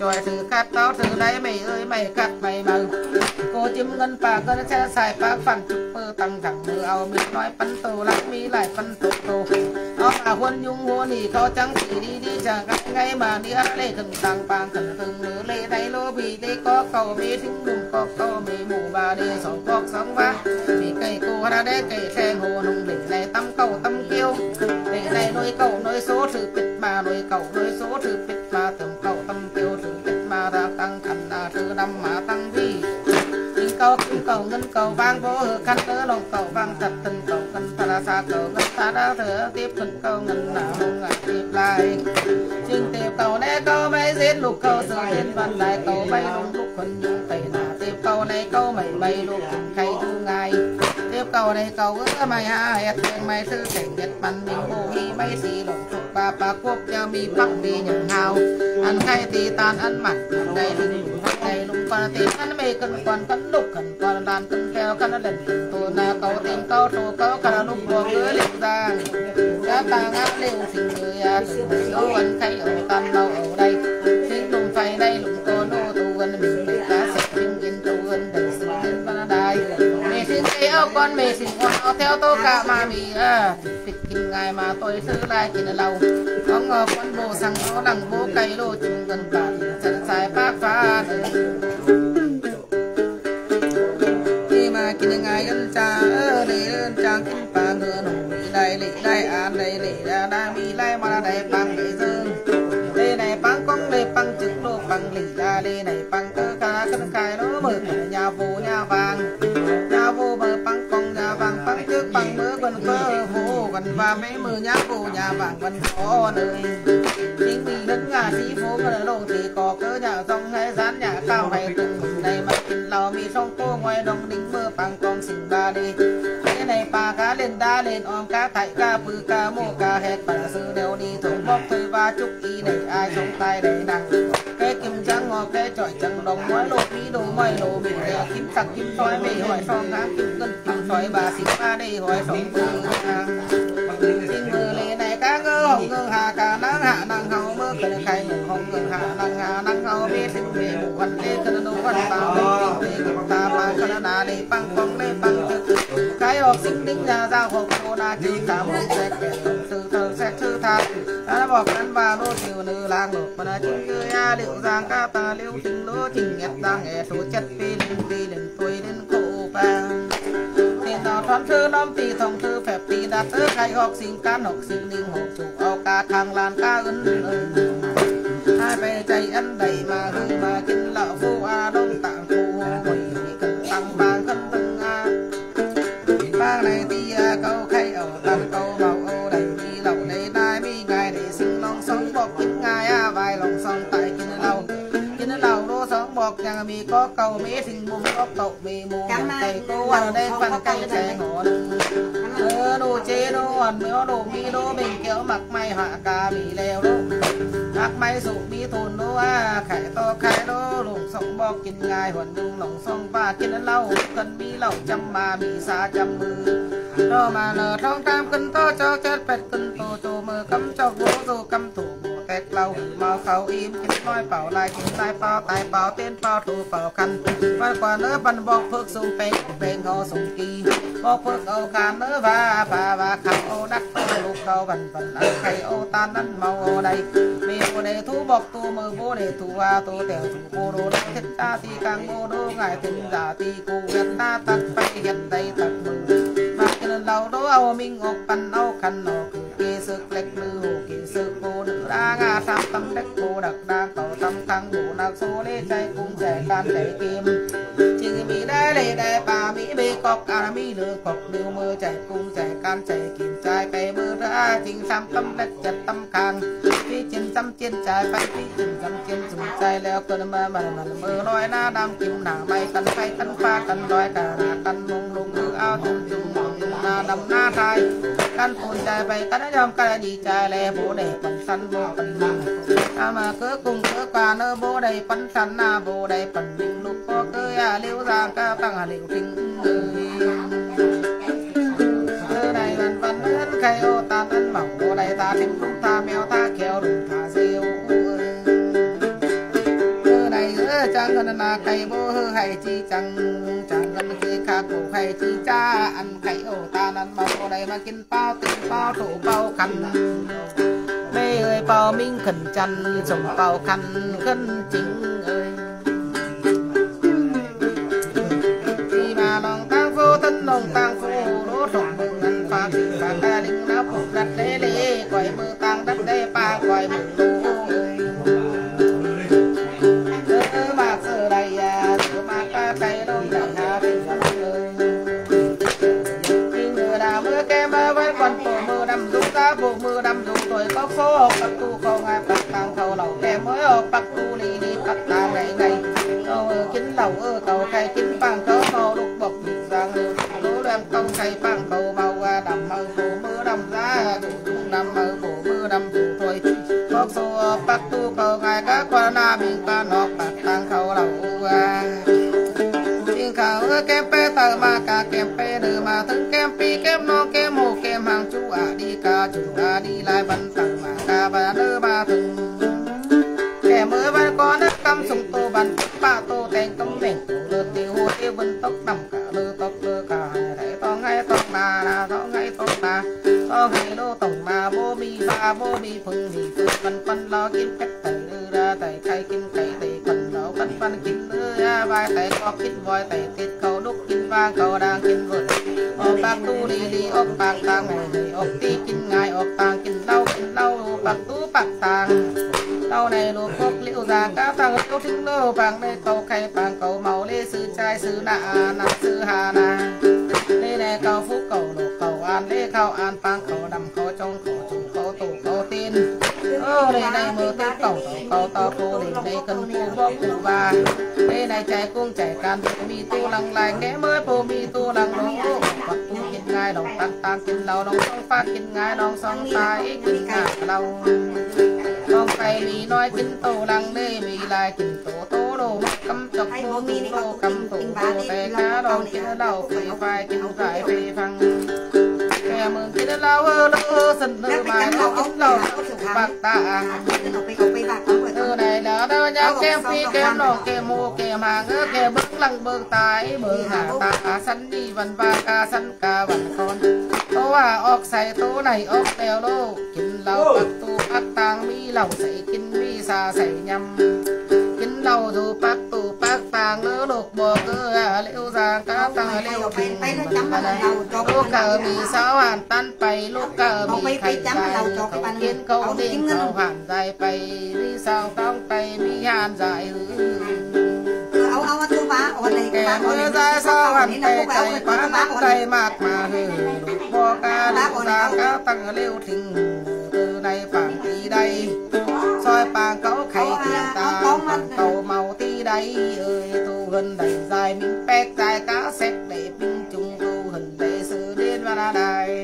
S1: tròi từ cắt táo từ đấy mày ơi mày cắt mày mờ cô chim ngân bà ngân xe xài phá phản chụp mơ tăng thẳng mơ ao mình nói phân tổ lắc mi lại phân tổ tổ nó mà huân nhung huân thì có trắng chỉ đi đi chẳng gắt ngay mà đi lê thần tăng bang thần từng lửa lê đây lô vì đây có cầu bê thính đùng có cầu bê mù bà đê sóng bọc sóng vá vì cây cô ra đê cây xe hồ nông đỉnh này tâm cầu tâm kiêu để này nuôi cầu nuôi số sự bịt mà nuôi cầu nuôi số sự bịt mà tầm cầu tâm kiêu sự bịt mà ra tăng khăn là từ năm mà tăng vi kinh cầu ngân cầu vang vô hờ khăn tớ lòng cầu vang thật tình cầu ngân ta ra xa cầu ngân ta đã thở tiếp khẩn cầu ngân nào không ngại tiếp lại chừng tiếp cầu này cầu mấy giết lục cầu sự lên văn lại cầu bay lung lúc khẩn nhung tẩy là tiếp cầu này cầu mày bay lục khay thu ngày tiếp cầu này cầu ước mày ha hẹt mày thư cảnh nhật bắn mình bù hi bay xì lồng thuộc bà quốc cho mi bắc đi nhận hào ăn khay thì tan ăn mặn đây lưng đây lung quan thì ăn mê cân quan lục cần quan đàn cân theo cân lần tôi là cầu tình cầu trù cầu cả lục buộc cưới liều giang các ta ngáp liều xin người câu ăn khay ở tan đâu ở đây xin lùng phải đây lùng cô nô tu gần mình để ta sẽ kinh yên tu gần đầy sự lên văn đài mẹ xin thấy áo con mẹ xin con theo tôi cả mà mì thịt kinh ngày mà tôi thứ lại chỉ là lâu có ngờ con bồ sang nó đằng bố cây lô chừng gần cả chân sai bác phá khi mà kinh ngày ân cha để ân trang kinh phá ngựa nổ lì đây an đây lì ra đa mi lai mà đây bằng để dương đây này bằng con đây bằng chữ lô bằng lì ra đây này bằng cơ ca cân khai nó mở nhà vô bờ bằng con nhà vàng bằng trước bằng mưa quần cơ hồ quần và mấy mưa nhà vô nhà vàng quần có nơi chính vì đất ngà sĩ phố ở đâu thì có cơ nhà rong hay dán nhà cao hay từng này mà kinh lò mi sông cô ngoài đông đính mưa bằng con xình ba đi cái này bà cá lên đá lên om cá thải cá bự cá mô cá hẹt bà sư đều đi thùng bóc thôi và chúc ý để ai trong tay để nặng cái kim trắng ngọt cái chọi chẳng đồng mỗi lột mỹ đồ mỗi đồ bị kim sặc kim sói mì hỏi son ngã kim cân kim sói bà xịt ba đi hỏi son bự xin mưa lê này cá ngơ hồng ngơ hà cá nắng hạ nắng hậu mưa cần khai mưa hồng ngơ hạ nắng hậu biết sinh về một quần lê cần đồ quần tao bên lê cùng ta mang cần đá để băng con lê băng trực cái học sinh đính nhà giao học cô na chỉ cả một xe kẹt từ thờ xe thư thang đãบอกกันว่าโลดอยู่ในลางหลบมาจิ้งเกยาเลี้ยวจางกาตาเลี้ยวจิงโลจิงเงียบจางแอสูจัดปีเล่นตุยเล่นโคปางตีต่อทอนเธอน้อมตีทองเธอแผบตีดัดเธอใครหอกสิงการหอกสิงลิงหอกจูเอากาทางลานกาอึนให้ไปใจอันใดมาคือมากินเหล้าฟูอาดงต่างฟูหอยกันตังบางกันตึงอาบางในตีเขาใครเอาตันเขาเบาเอาใดมีเหล้าในได้มีไงได้สิ่งลองสองบอกกินง่ายวายลองสองไตกินเหล้าโลสองบอกยังมีก็เก่ามีสิ่งมุมก็เก่ามีมุมไก่ก็วันได้ฟันไก่แฉงหอนโดเจโดอ่อนเมื่อโดมีโดเบ่งเกี่ยวหมักไม่หากามีแล้วโดหมักไม่สุมีทุนโดไข่ต่อไข่โดหลงสองบอกกินง่ายหวนยุงหลงสองป้ากินเหล้ากันมีเหล้าจำมามีสาจำมือโตมาเนอท้องตามกันโตจอกเจ็ดเป็ดกันโตโจมือกำจอกโบโตกำถูแตกเรามาเขาอิ่มกินน้อยเป่าลายกินลายเป่าตายเป่าเต้นเป่าถูเป่าคันวันกว่าเนื้อปันบอกเพิกส่งเป็นเขาส่งกีบอกเพิกเอาการเนื้อว่าขับโอดักตัวลูกเขาบันไข่โอตานนั้นเมาโอใดมีโอเดทูบอกตัวมือโบเดทูว่าตัวแต่ถูโบโดเท็ดตาตีกลางโบโดง่ายถึงจ่าตีกูเห็นตาตัดไปเห็นใดตัดมือมากินเราโดเอามิงออกปันเอาคันออกคือเกสึกเล็กมือโหเกสึกโบเดือดางาซ้ำตำเล็กโบดักดางเต่าตำคังโบนักโซเล่ใจกุ้งใจการใจเกมจึงมีได้เลยได้ป่ามีเบกอกอามีเลือกอกเดือมือใจกุ้งใจการใจกินใจไปมือระจริงซ้ำตำเล็กจัดตำคังพี่จินซ้ำจินใจไปพี่จินซ้ำจินสนใจแล้วก็มามือลอยหน้าดำกิมหนาไม่กันไฟกันฟ้ากันลอยกันมงลงมือเอาจุ่มหน้าดำหน้าไทยกันปูนใจไปกันยอมกันดีใจแล้วโบเดปันสันโบปันนิ่งถ้ามาเกือกุ้งเกือกว่าเนื้อโบเดปันสันหน้าโบเดปันนิ่งลูกพ่อเกยเลี้ยวจางก็ตั้งเลี้ยวทิ้งใดวันเนื้อไข่โอตาตันเหมาโบเดตาทิ้งลูกตาแมวตาแก้วลูกตาเซล chẳng gần là cây bố hư hay chi chẳng gần khi khá cổ hay chi cha ăn cây ổ ta ăn bao đây mà kinh bao tình bao thủ bao khăn mê ơi bao minh khẩn chăn sống bao khăn khẩn chính ơi khi mà lòng tăng vô thân lòng tăng vô đố trọng mừng ăn pha chữ cả ta đinh đã phục đặt đế lê quay mơ tăng đất đê pa quay mừng đô mà giờ đây mà ca tay đông đại hà bình ơi người đào mưa kem với quần bộ mưa đâm rung ra bộ mưa đâm rung tuổi có phố học bắt tu không ai bắt tăng thầu lẩu kem mới học bắt tu đi đi bắt tăng ngày ngày ở kính lẩu ở cầu khai kính bằng cỡ màu đục bọc được giang lúa đem công khai bằng cầu bao qua đầm mơ bộ mưa đâm ra đủ đâm mơ bộ mưa đâm đủ tuổi có số bắt tu cầu ngày các quan na mình ta nọ bắt tăng thầu lẩu khảo kem pe tờ mà cả kem pe đưa mà thân kem pi kem no kem hồ kem hàng chú đi ca chủ đi lại bắn tờ mà ca bà đưa ba thân kẻ mới vẫn có nước căm súng tô bắn ba tô tên tông đèn tô lơ tiêu hồ tiêu vân tóc đầm cả lơ cả thấy to ngay to mà to ngay to ngay đô tổng mà bố mi phừng thì phân lo kiếm cách tẩy đưa ra tẩy khai kim tẩy tẩy phần đó phân kim đưa ra vai tẩy có kim voi tẩy tiết cầu đúc kim vang cầu đang kim vượt ốp bạc tu đi ốp bạc tàng ngày ốp ti kim ngày ốp tàng kim lau bạc tu bạc tàng lau này lô cốc liễu già cá tàng liễu trứng lô vàng đây cầu khay vàng cầu màu lê sư trai sư nạ nặng sư hà nà lê này cầu phúc cầu lô cầu an lê khao an vang cầu đầm cầu trong cầu trùng cầu tổ cầu tiên đây này mơ tư cầu to cô đây cần cô bóc cụ bà đây này chạy cung chạy can mi tu lăng lại kẻ mới phô mi tu lăng đó bắt tu kinh ngai đồng tăng kinh đầu đồng song phát kinh ngai đồng song tai kinh ngạc đầu con tay mi nói kinh tô lăng đây mi lại kinh tổ đồ cắm chọc vô mi đồ cắm tổ tay cá đồng kinh đầu phải kinh phải phê phăng kẻ mừng kinh lao lơ sân lơ mà nó kinh đầu bạc tạ này đó đâu nhau kem phi kem nọ kem mô kem hàng kem bước lăng bơ tái bơ hà ta sắn đi vần va ca sắn ca vần con tố ọc say tố này ọc tèo lô kinh lau bạc tu ác tang mi lẩu say kinh mi xa say nhầm kinh lau dù bác tu bác tang lỡ lục bò cơ liễu giang cá tang liễu kinh lúc cờ mi sáu hàn tan bay lúc cờ mi khay dài cầu kiến câu đêm cầu hàn dài bay đi sao tông tay mi hàn dài kẻ mưa ra sao hàn tay chạy quá nắng tay mạc mà hừ bò ca liễu giang cá tang liễu thình từ này phẳng tí đây soi pàng cấu khay tiền ta cầu màu tí đây ơi tu gần đầy dài mình pek dài cá xét để pin chung tu hình để sự đến và đài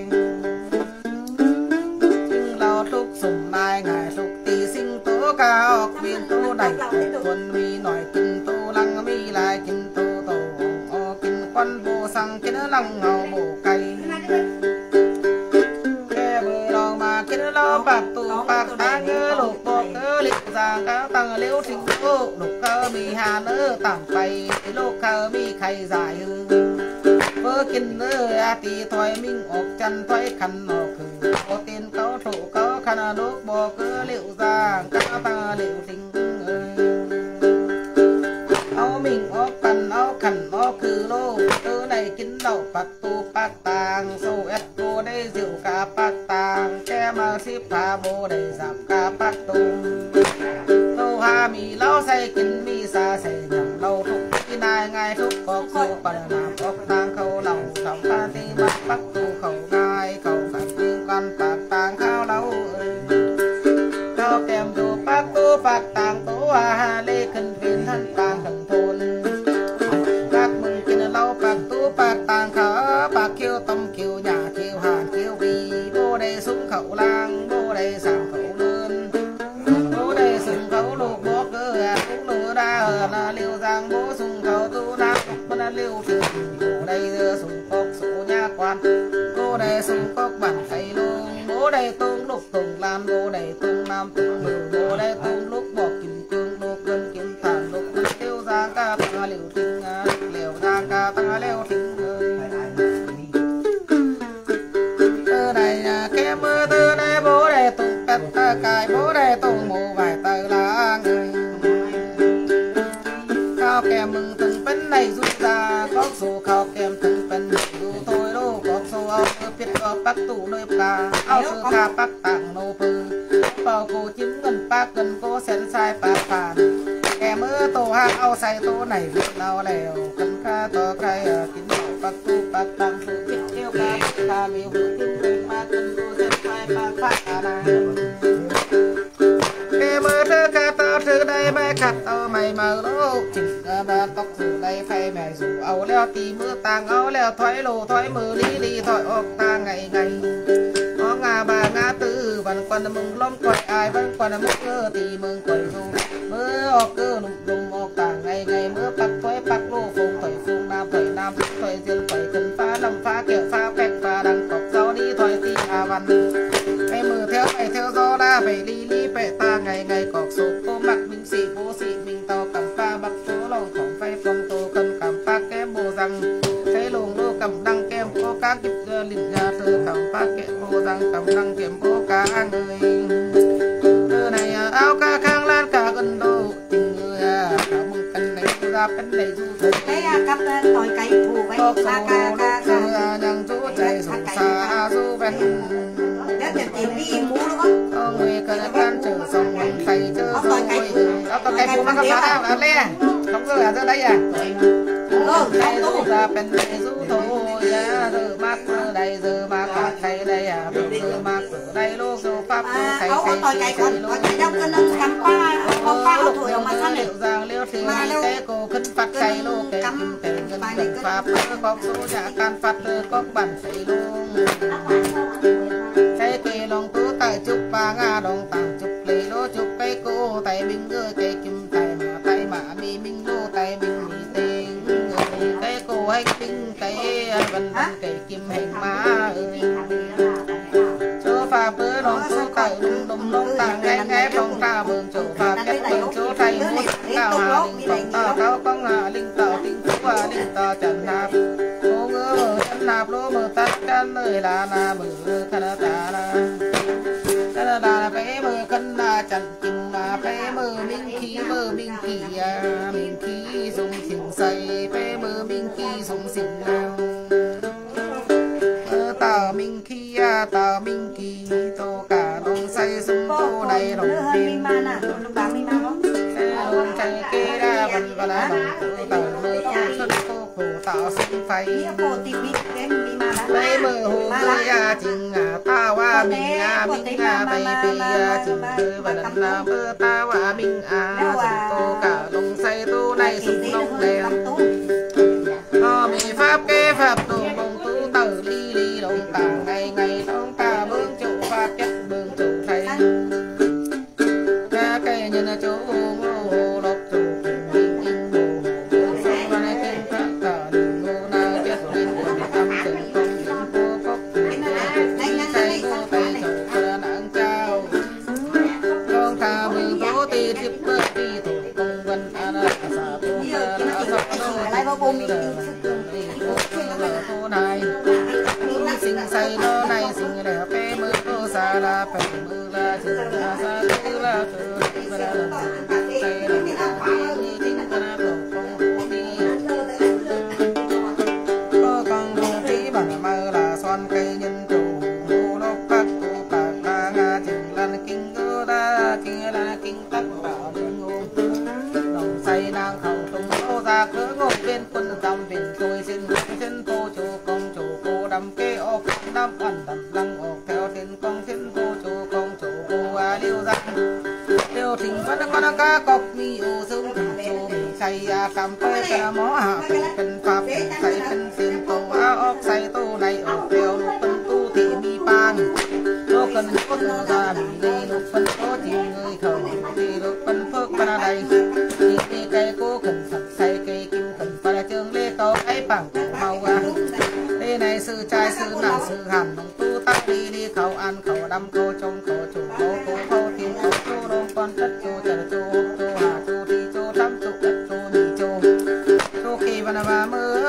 S1: lao trúc sùng nai ngài trúc tì sinh tố ca ọc viên tố đầy quân mi nổi kinh tố lăng mi lại kinh tố tổ kinh quân vô sang kinh lăng ngầu bổ cây kẻ bờ lòng mà kinh lo bạc tu bạc ta ngơ lục bọc ngơ lịch giang cá tăng liễu sinh tố lục cơ mi hà nơ tạm bay lục cơ mi khay dài vơ kinh nơ tì thoái minh ọc chân thoái khăn ọc có tiền có trụ có khăn đốt bò cứ liệu giang cá ta liệu tình áo mình áo khăn áo khăn áo cừ lô từ này kín đầu bạc tu bạc tàng sâu ép cô đây rượu cá bạc tàng che mà xếp phá bồ để giảm cá bạc tu tô hà mì lao say kín mi xa say nhầm lâu thúc khi này ngay thúc có số còn làm ốc tàng khâu lòng trọng pha ti bắt bạc tu khẩu gai khẩu phản tiên quan bạc tàng khao lâu khao kèm đồ bạc tu bạc tàng tố hà lê khẩn viên thân tàng khẩn thôn bạc mừng kinh lâu bạc tu bạc tàng khá bạc kêu tâm kêu nhà kêu hàn kêu vì bố đây súng khẩu lang bố đây sàng khẩu lươn bố đây súng khẩu lục bố cơ cũng lửa đa là liều giang bố súng khẩu tu nam bố liều thịt bố đây súng cốc số nhà quan bố đây súng cốc bản thầy luôn bố đây tung lục tùng lan bố đây tung nam tung lửa bố đây tung lúc bỏ kim cương lục gần kim thản lục tiêu liều thình liều ra ca ta liều thình từ này cái mưa từ này bố đây tụng pet ta cài bố đây tụng mù vài tờ lá người khao kèm mừng từng bên này rút ra có số khao kèm từng bên dù thôi đâu có số áo biết có bắt tủ nơi ca áo sư ca bắt tặng nô bư bao cô chiếm gần bác gần cô sen sai bạc phản kèm mưa tổ hạ áo say tổ này việc nào lèo cần ca to cây kín bảo bắt tu bắt tặng sự biết yêu ca ta miêu hữu tiếng ma cần cô sen sai bạc phản kèm mưa thứ ca tao thứ đây mẹ khát tao mày mờ lô chỉnh ba tóc dù đây phay mẹ dù áo leo tì mưa tàng áo leo thoái lô thoái mưa lý lý thoái ốc ta ngày ngày có ngà bà ngà tư vẫn còn mừng lom quậy ai vẫn còn mưa cơ tì mừng quậy dù mưa ốc cơ lùng lùng ốc tàng ngày ngày mưa bạc thoái bạc lô phùng nam thoái riêng thoái cần phá lâm phá kiểu phá phẹt phá đằng cọc gió đi thoái tì hà văn ngày mưa theo gió la phải lý lý bệ ta ngày ngày cọc số cô mặt mình xị bố xị mình tàu cầm pha bạc số lòng khỏng phay phong tô cần cầm pha kém bồ răng thấy lùng lô cầm đăng kem cô cá kịp lịnh ra thơ cầm pha kẹm bồ răng cầm đăng kiếm cô cá người thơ này áo ca khang lan cả gần đô tình người cả mừng cân này ra bên này du thơ
S2: cái cặp tỏi cấy phù với ba ca
S1: nhằng chú chạy sùng xa du ven
S2: nhất là tìm đi mũ đúng không?
S1: Người cần ăn chờ xong mình phải chơi rồi áo cây phù nó không sao đâu le không rồi à đây à đây du ra bên này du thôi giờ mát đây giờ mát thầy đây à giờ mát đây lô số pháp thầy thầy
S2: còn cái đâu cái nâng cắm qua lúc tuổi mà sao
S1: liệu rằng liêu thì cái cô khấn phát thầy lô cái kim cái ngân cần pháp có số nhà can phát có bản thầy luôn cái kỳ lòng tú tại chúc ba ngà đồng tàng chúc lấy lô chúc cái cô tay mình ơi cái kim tay mà mi mình lô tay mình mi tên cái cô hành tinh cái vân vân cái kim hành má ơi chỗ pha bữa đồng tú tại đúng đúng tàng ngay ngay trong ta bường chỗ pha kết bường chỗ thầy muốn cao hà linh tỏ cao con hà linh tỏ tinh phú hà linh tỏ trần nạp cô ngỡ mờ chân nạp lô mờ tắt chân nơi là na mờ khăn ta là bé mờ cân là chẳng chừng là bé mờ minh khí dùng xỉn say bé mờ minh khí dùng xỉn nào tờ minh khí tô cả đồng say súng tô này đồng tim đồng chạy kê ra vần và lá đồng tờ mờ tô xuân tô khổ tạo sinh phái lấy mờ hồ cơ ya chừng ta wa mình bay phi chừng cơ và lần là mơ ta wa mình dùng tô cả đồng say tô này súng đông đèn họ bị pháp kê pháp đồ bông tú tờ ly ly đồng tàng ngày ngày đông ta bướng chỗ pháp chất bướng chỗ thầy ca cây nhân chỗ ngô độc chỗ kinh in bồ bướng sông ra này kinh phát tờ đường ngô na chết lên quần tâm tình công những cô phốc tay cô tay chỗ cơ nặng trao con ta bướng tố ti tiếp bớt đi thủ công vân ana sa tô cơ na sọc nô cô này sinh say nó này sinh đẹp bé mơ cô xa la phải mơ la chừng la xa tư la tư la la say là như tính ta đồng con đi có con đồ tí bằng mơ là xoan cây nhân trù ngô đốc bạc cô bạc la nga chừng lan kinh cơ đa kinh tắc bảo đường ngô đồng say đang khẩu tung lô ra cửa ngô bên quân dòng biển tôi xin cô chủ công chủ cô đâm kê ốc đâm ẩn đâm lăng ốc theo thiên công thiên cô chủ công chủ cô liêu răng liêu thình vẫn con cá cọc mi ô sương thình chủ mình say cầm tôi cả mó hạเป็นpháp sayเป็นxiên tô ốc say tô này ốc theo lục phân tu thì mi bang lô cần cốt ra mình đi lục phân có thì người khẩu thì lục phân phước bên đây thì cây cô cần sạch say cây kim cần phải trường lê tàu ấy bằng màu đây này sư trai sư nàng sư hàn đồng tu tắc đi đi khẩu ăn khẩu đâm khẩu trong khẩu chủ khẩu thiên khẩu chu đông con đất chu trời chu chu hà chu đi chu thắm chu đất chu đi chu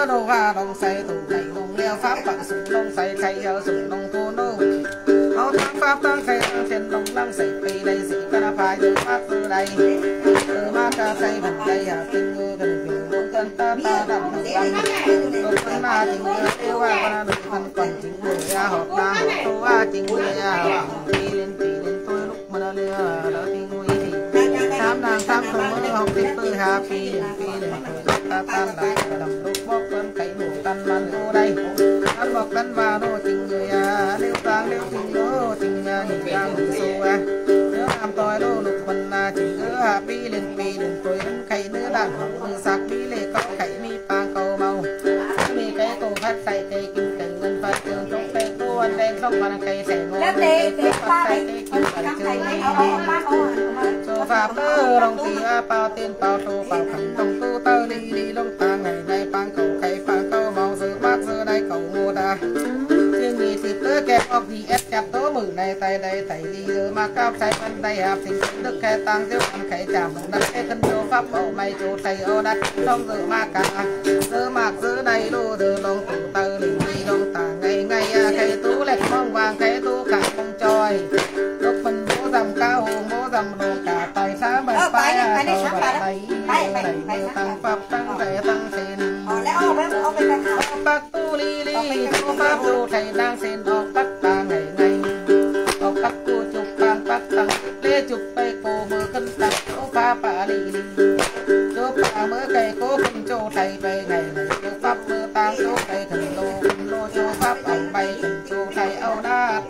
S1: đồ hoa đồng say tủ cày đồng leo pháp bằng súng đồng say cày súng đồng thô nô áo tăng pháp tăng cày tăng trên đồng lăng say cây đây sĩ ca phai từ mát từ đây từ mát ca say phần đây tình ngư gần phiền bốn cân ta đậm đồng lăng đồng cân na tình ngư yêu con đồng cân còn tình ngư họp đang họp tô tình ngư đi lên tôi lúc mà nó lừa đó tình ngư tham nàng tham không mơ học tình tư hà phi đến ta tan lại đầm lúc bóc cơn cày đủ tan man vô đây ăn bọc tan vào đô tình người liêu tang liêu tình đô tình nhìn ra mình xô nhớ làm tôi đô lục phần tình ngữ phi đến tôi đến cày nữ đàn hồng sạc đi lệ có cày mi pang cầu màu mi cái cổ phát say cây kim cày ngân phát trường trong cây cô anh đen trong phần cây sẻ ngô cây phát say cây kim cày trường cho pháp tơ đồng tì bao tiền bao tô bao khẩn đồng tu tơ đi lông ta ngày nay pang cầu cây pang cầu màu giờ bát giờ đây cầu ngô ta riêng nhị thì tơ kẹp ốc đi ép chặt tố mử này tay đây thầy đi giờ mà cao trái phân đây hạp sinh đức khe tăng tiêu ăn khay chạm đất khe thân vô pháp bảo mày chỗ thầy ô đất trong giờ mà cả giờ mạc giờ đây lô giờ đồng tu tơ đi lông ta ngày khay tú lệch mong vàng khay tú cả không trôi lúc mình bố dầm cao hồn bố dầm đồ cả tài xá bật bay cầu bật bay đẩy tăng pháp tăng rẻ tăng sen bác tu li tu pháp tu thầy đang sen học các ta ngày học các cô chụp bang bác tăng lê chụp bay cô mơ cân tăng tu pháp bà li chụp bà mơ cây cô cùng châu thầy bay ngày chụp pháp mơ tăng chụp thầy thần lô chụp pháp ông bay thần chụp thầy âu đa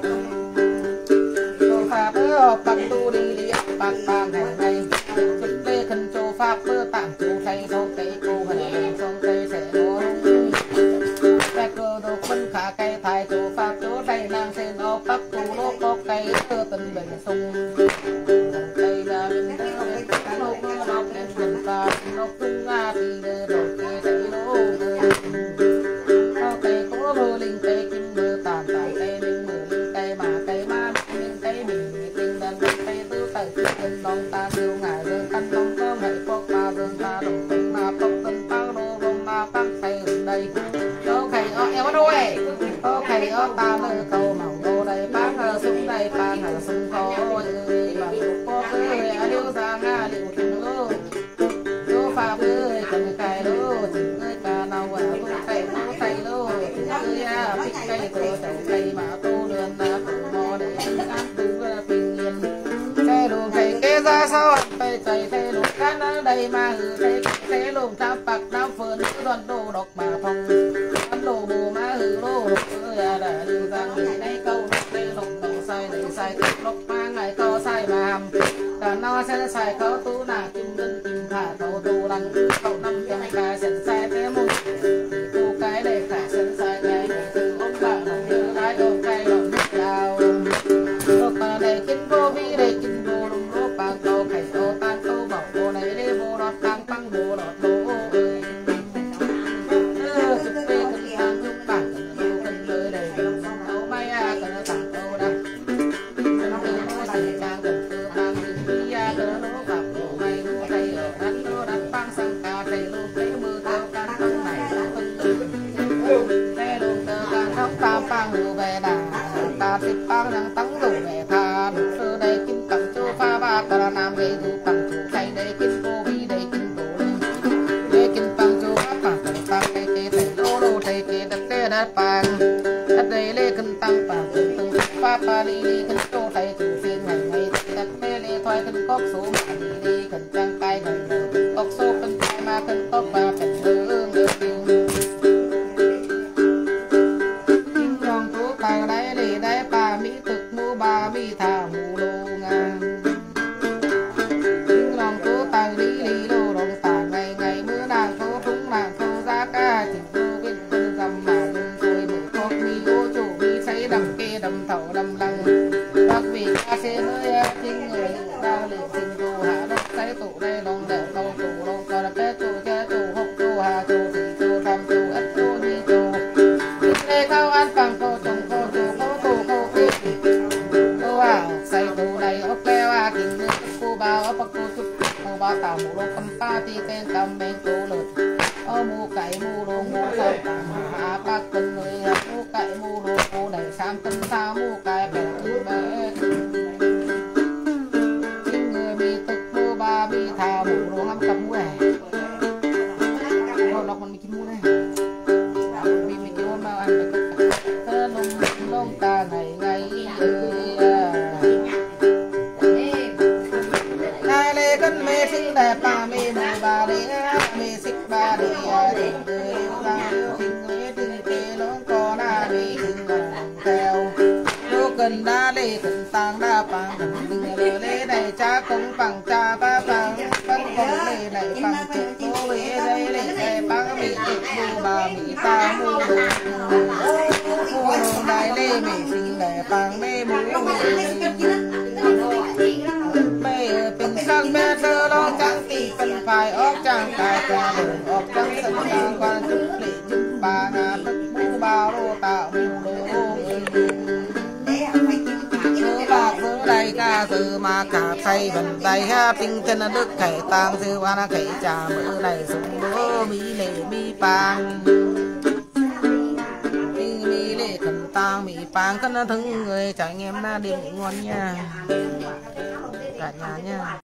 S1: pháp ơ bác tu đi bác bang ngày chụp lê thần chụp pháp mơ tặng chụp thầy đâu cây cô hình trong cây sẽ nổ cái cơ đồ phân khả cây thai chụp pháp chỗ đây đang sen ô bác tu lô có cây cơ tình bình sung cây là bình nô nóc đèn bình ta nóc tung nga thì đồ kia thấy lô cây cố mơ linh cây kim mơ tàn cây linh mơ linh cây mà linh cây mình tình đàn cây tư tay tình đồng ta tiêu ngài dương căn đồng thơm hãy quốc ma dương ta đồng tình ma tóc tân tao đô rong ma tăng tay đây ô thầy eo đôi ô thầy ta lơ cầu mỏng đô đây bác súng đây bác súng khó ơi mà có ơi liêu ra nga liêu tình lô lô pha ơi cần cài lô tình ơi ca nào tu cày lô tình ơi thích cây tô chậu cây mà tu đường mò để ăn tu bình yên xe luồng thầy kế ra sau tay chạy xe luồng cán ở đây mà hử xe luồng tham bạc đám phơn đoàn đồ độc mà phong ăn đồ bù má hử lô ơi đã liêu giang người này câu đây lộc đầu sai để sai lộc mang ngày co sai mà hầm cả nó sẽ sai khó tu nà kim ngân kim thả cầu tu đăng cầu năm trăm ca sẵn sai thế môn tu cái để khả sẵn sai cái để từ ông bạn lòng nhớ cái ôm cái lòng nước lao lộc mà để kinh vô vi để kinh vô lùng lô bằng cầu khải tô tan câu bảo cô này đi vô đọt tăng băng đồ đọt đồ ơi chụp bê cần tăng chụp bảng cần lời để cần ấu may cần tặng câu đăng cần từ mô sỉ trang cần từ băng cần bia cần nô bạc đồ may nô thầy ở đắt băng sang ca thầy lô kế mưa theo can tăng này phân tử thầy lô tơ can thóc tam băng đồ về đà ta tiếp băng đang tăng đồ về tha đồ sơ đây kim tặng châu pha ba cả nam về dù tặng chủ thầy đây kim cô vi đây kim đồ đây kim băng châu pháp bảng cần tăng thầy kê thầy lô thầy kê đất tê đất băng đất đây lê cần tăng bảng cần từng pháp ba li cần châu thầy chủ phiên ngày đất tê lê thoại cần cốc số mà li cần trang cai ngày cốc số cần cai mà cần cốc ba cần hương được kim rong tú tàu đấy lì đấy bà mỹ thực mua bà mỹ thảo mù lô ngang kim rong tú tàu đi lô đồng tả ngày mưa nàng thô thúng nàng thô ra ca chỉnh vô cái quân dầm mà lưng tôi mở cốc mi ô chủ mi say đầm kê đầm thầu đầm lăng bác vị ca xe nơi chính người đau lệ trình đồ hạ đất say tụ đây đồng đẻo câu tụ đồng còn là bé chủ cha chủ hốc chủ hà chủ thị chủ tham chủ ất chủ đi chủ lê cao ăn bằng câu trồng câu chủ câu tụ câu kê câu ảo say tụ đây ốc leo kinh nước cô bao ốc cô chút cô bao tàu mũ lô cầm pa ti tên cầm bên tụ lượt mua cải mua đồ mua sao hạ bác cần người mua cải mua đồ mua đầy sam tân sao mua cải bẻ từ bé người bị tức mua ba bị thà mua đồ ham cầm mua này đồ đọc mình mua này bị mình mua mà ăn được lông ta ngày ngày ai lê cân mê xinh đẹp bà mê mù bà đi mê xích bà đi tình từ ra tình người tình kê nó có đa đi tình theo đô cần đa lê cần tăng đa bằng tình lê này cha công bằng cha ba bằng vẫn còn lê này bằng trực cô bê đây lê này bằng mì trực mù bà mì ta mù đồ đại lê mì xinh đẹp bằng mê mù bình sang mẹ thơ lo trắng tỷ cần phải ốc trắng cài qua đường ốc trắng sẵn sàng quan chúc lệ chúc bà ngà tất mũ bao đô tạo mù đồ sơ bạc sơ đầy ca sơ mà cả thay vần tay ha tinh chân đức khải tang sơ hoa khải trà mỡ này súng đố mỹ lệ mỹ pang mỹ lệ cần tang mỹ pang cân thân người trải nghiệm na đêm ngon nha cả nhà nha.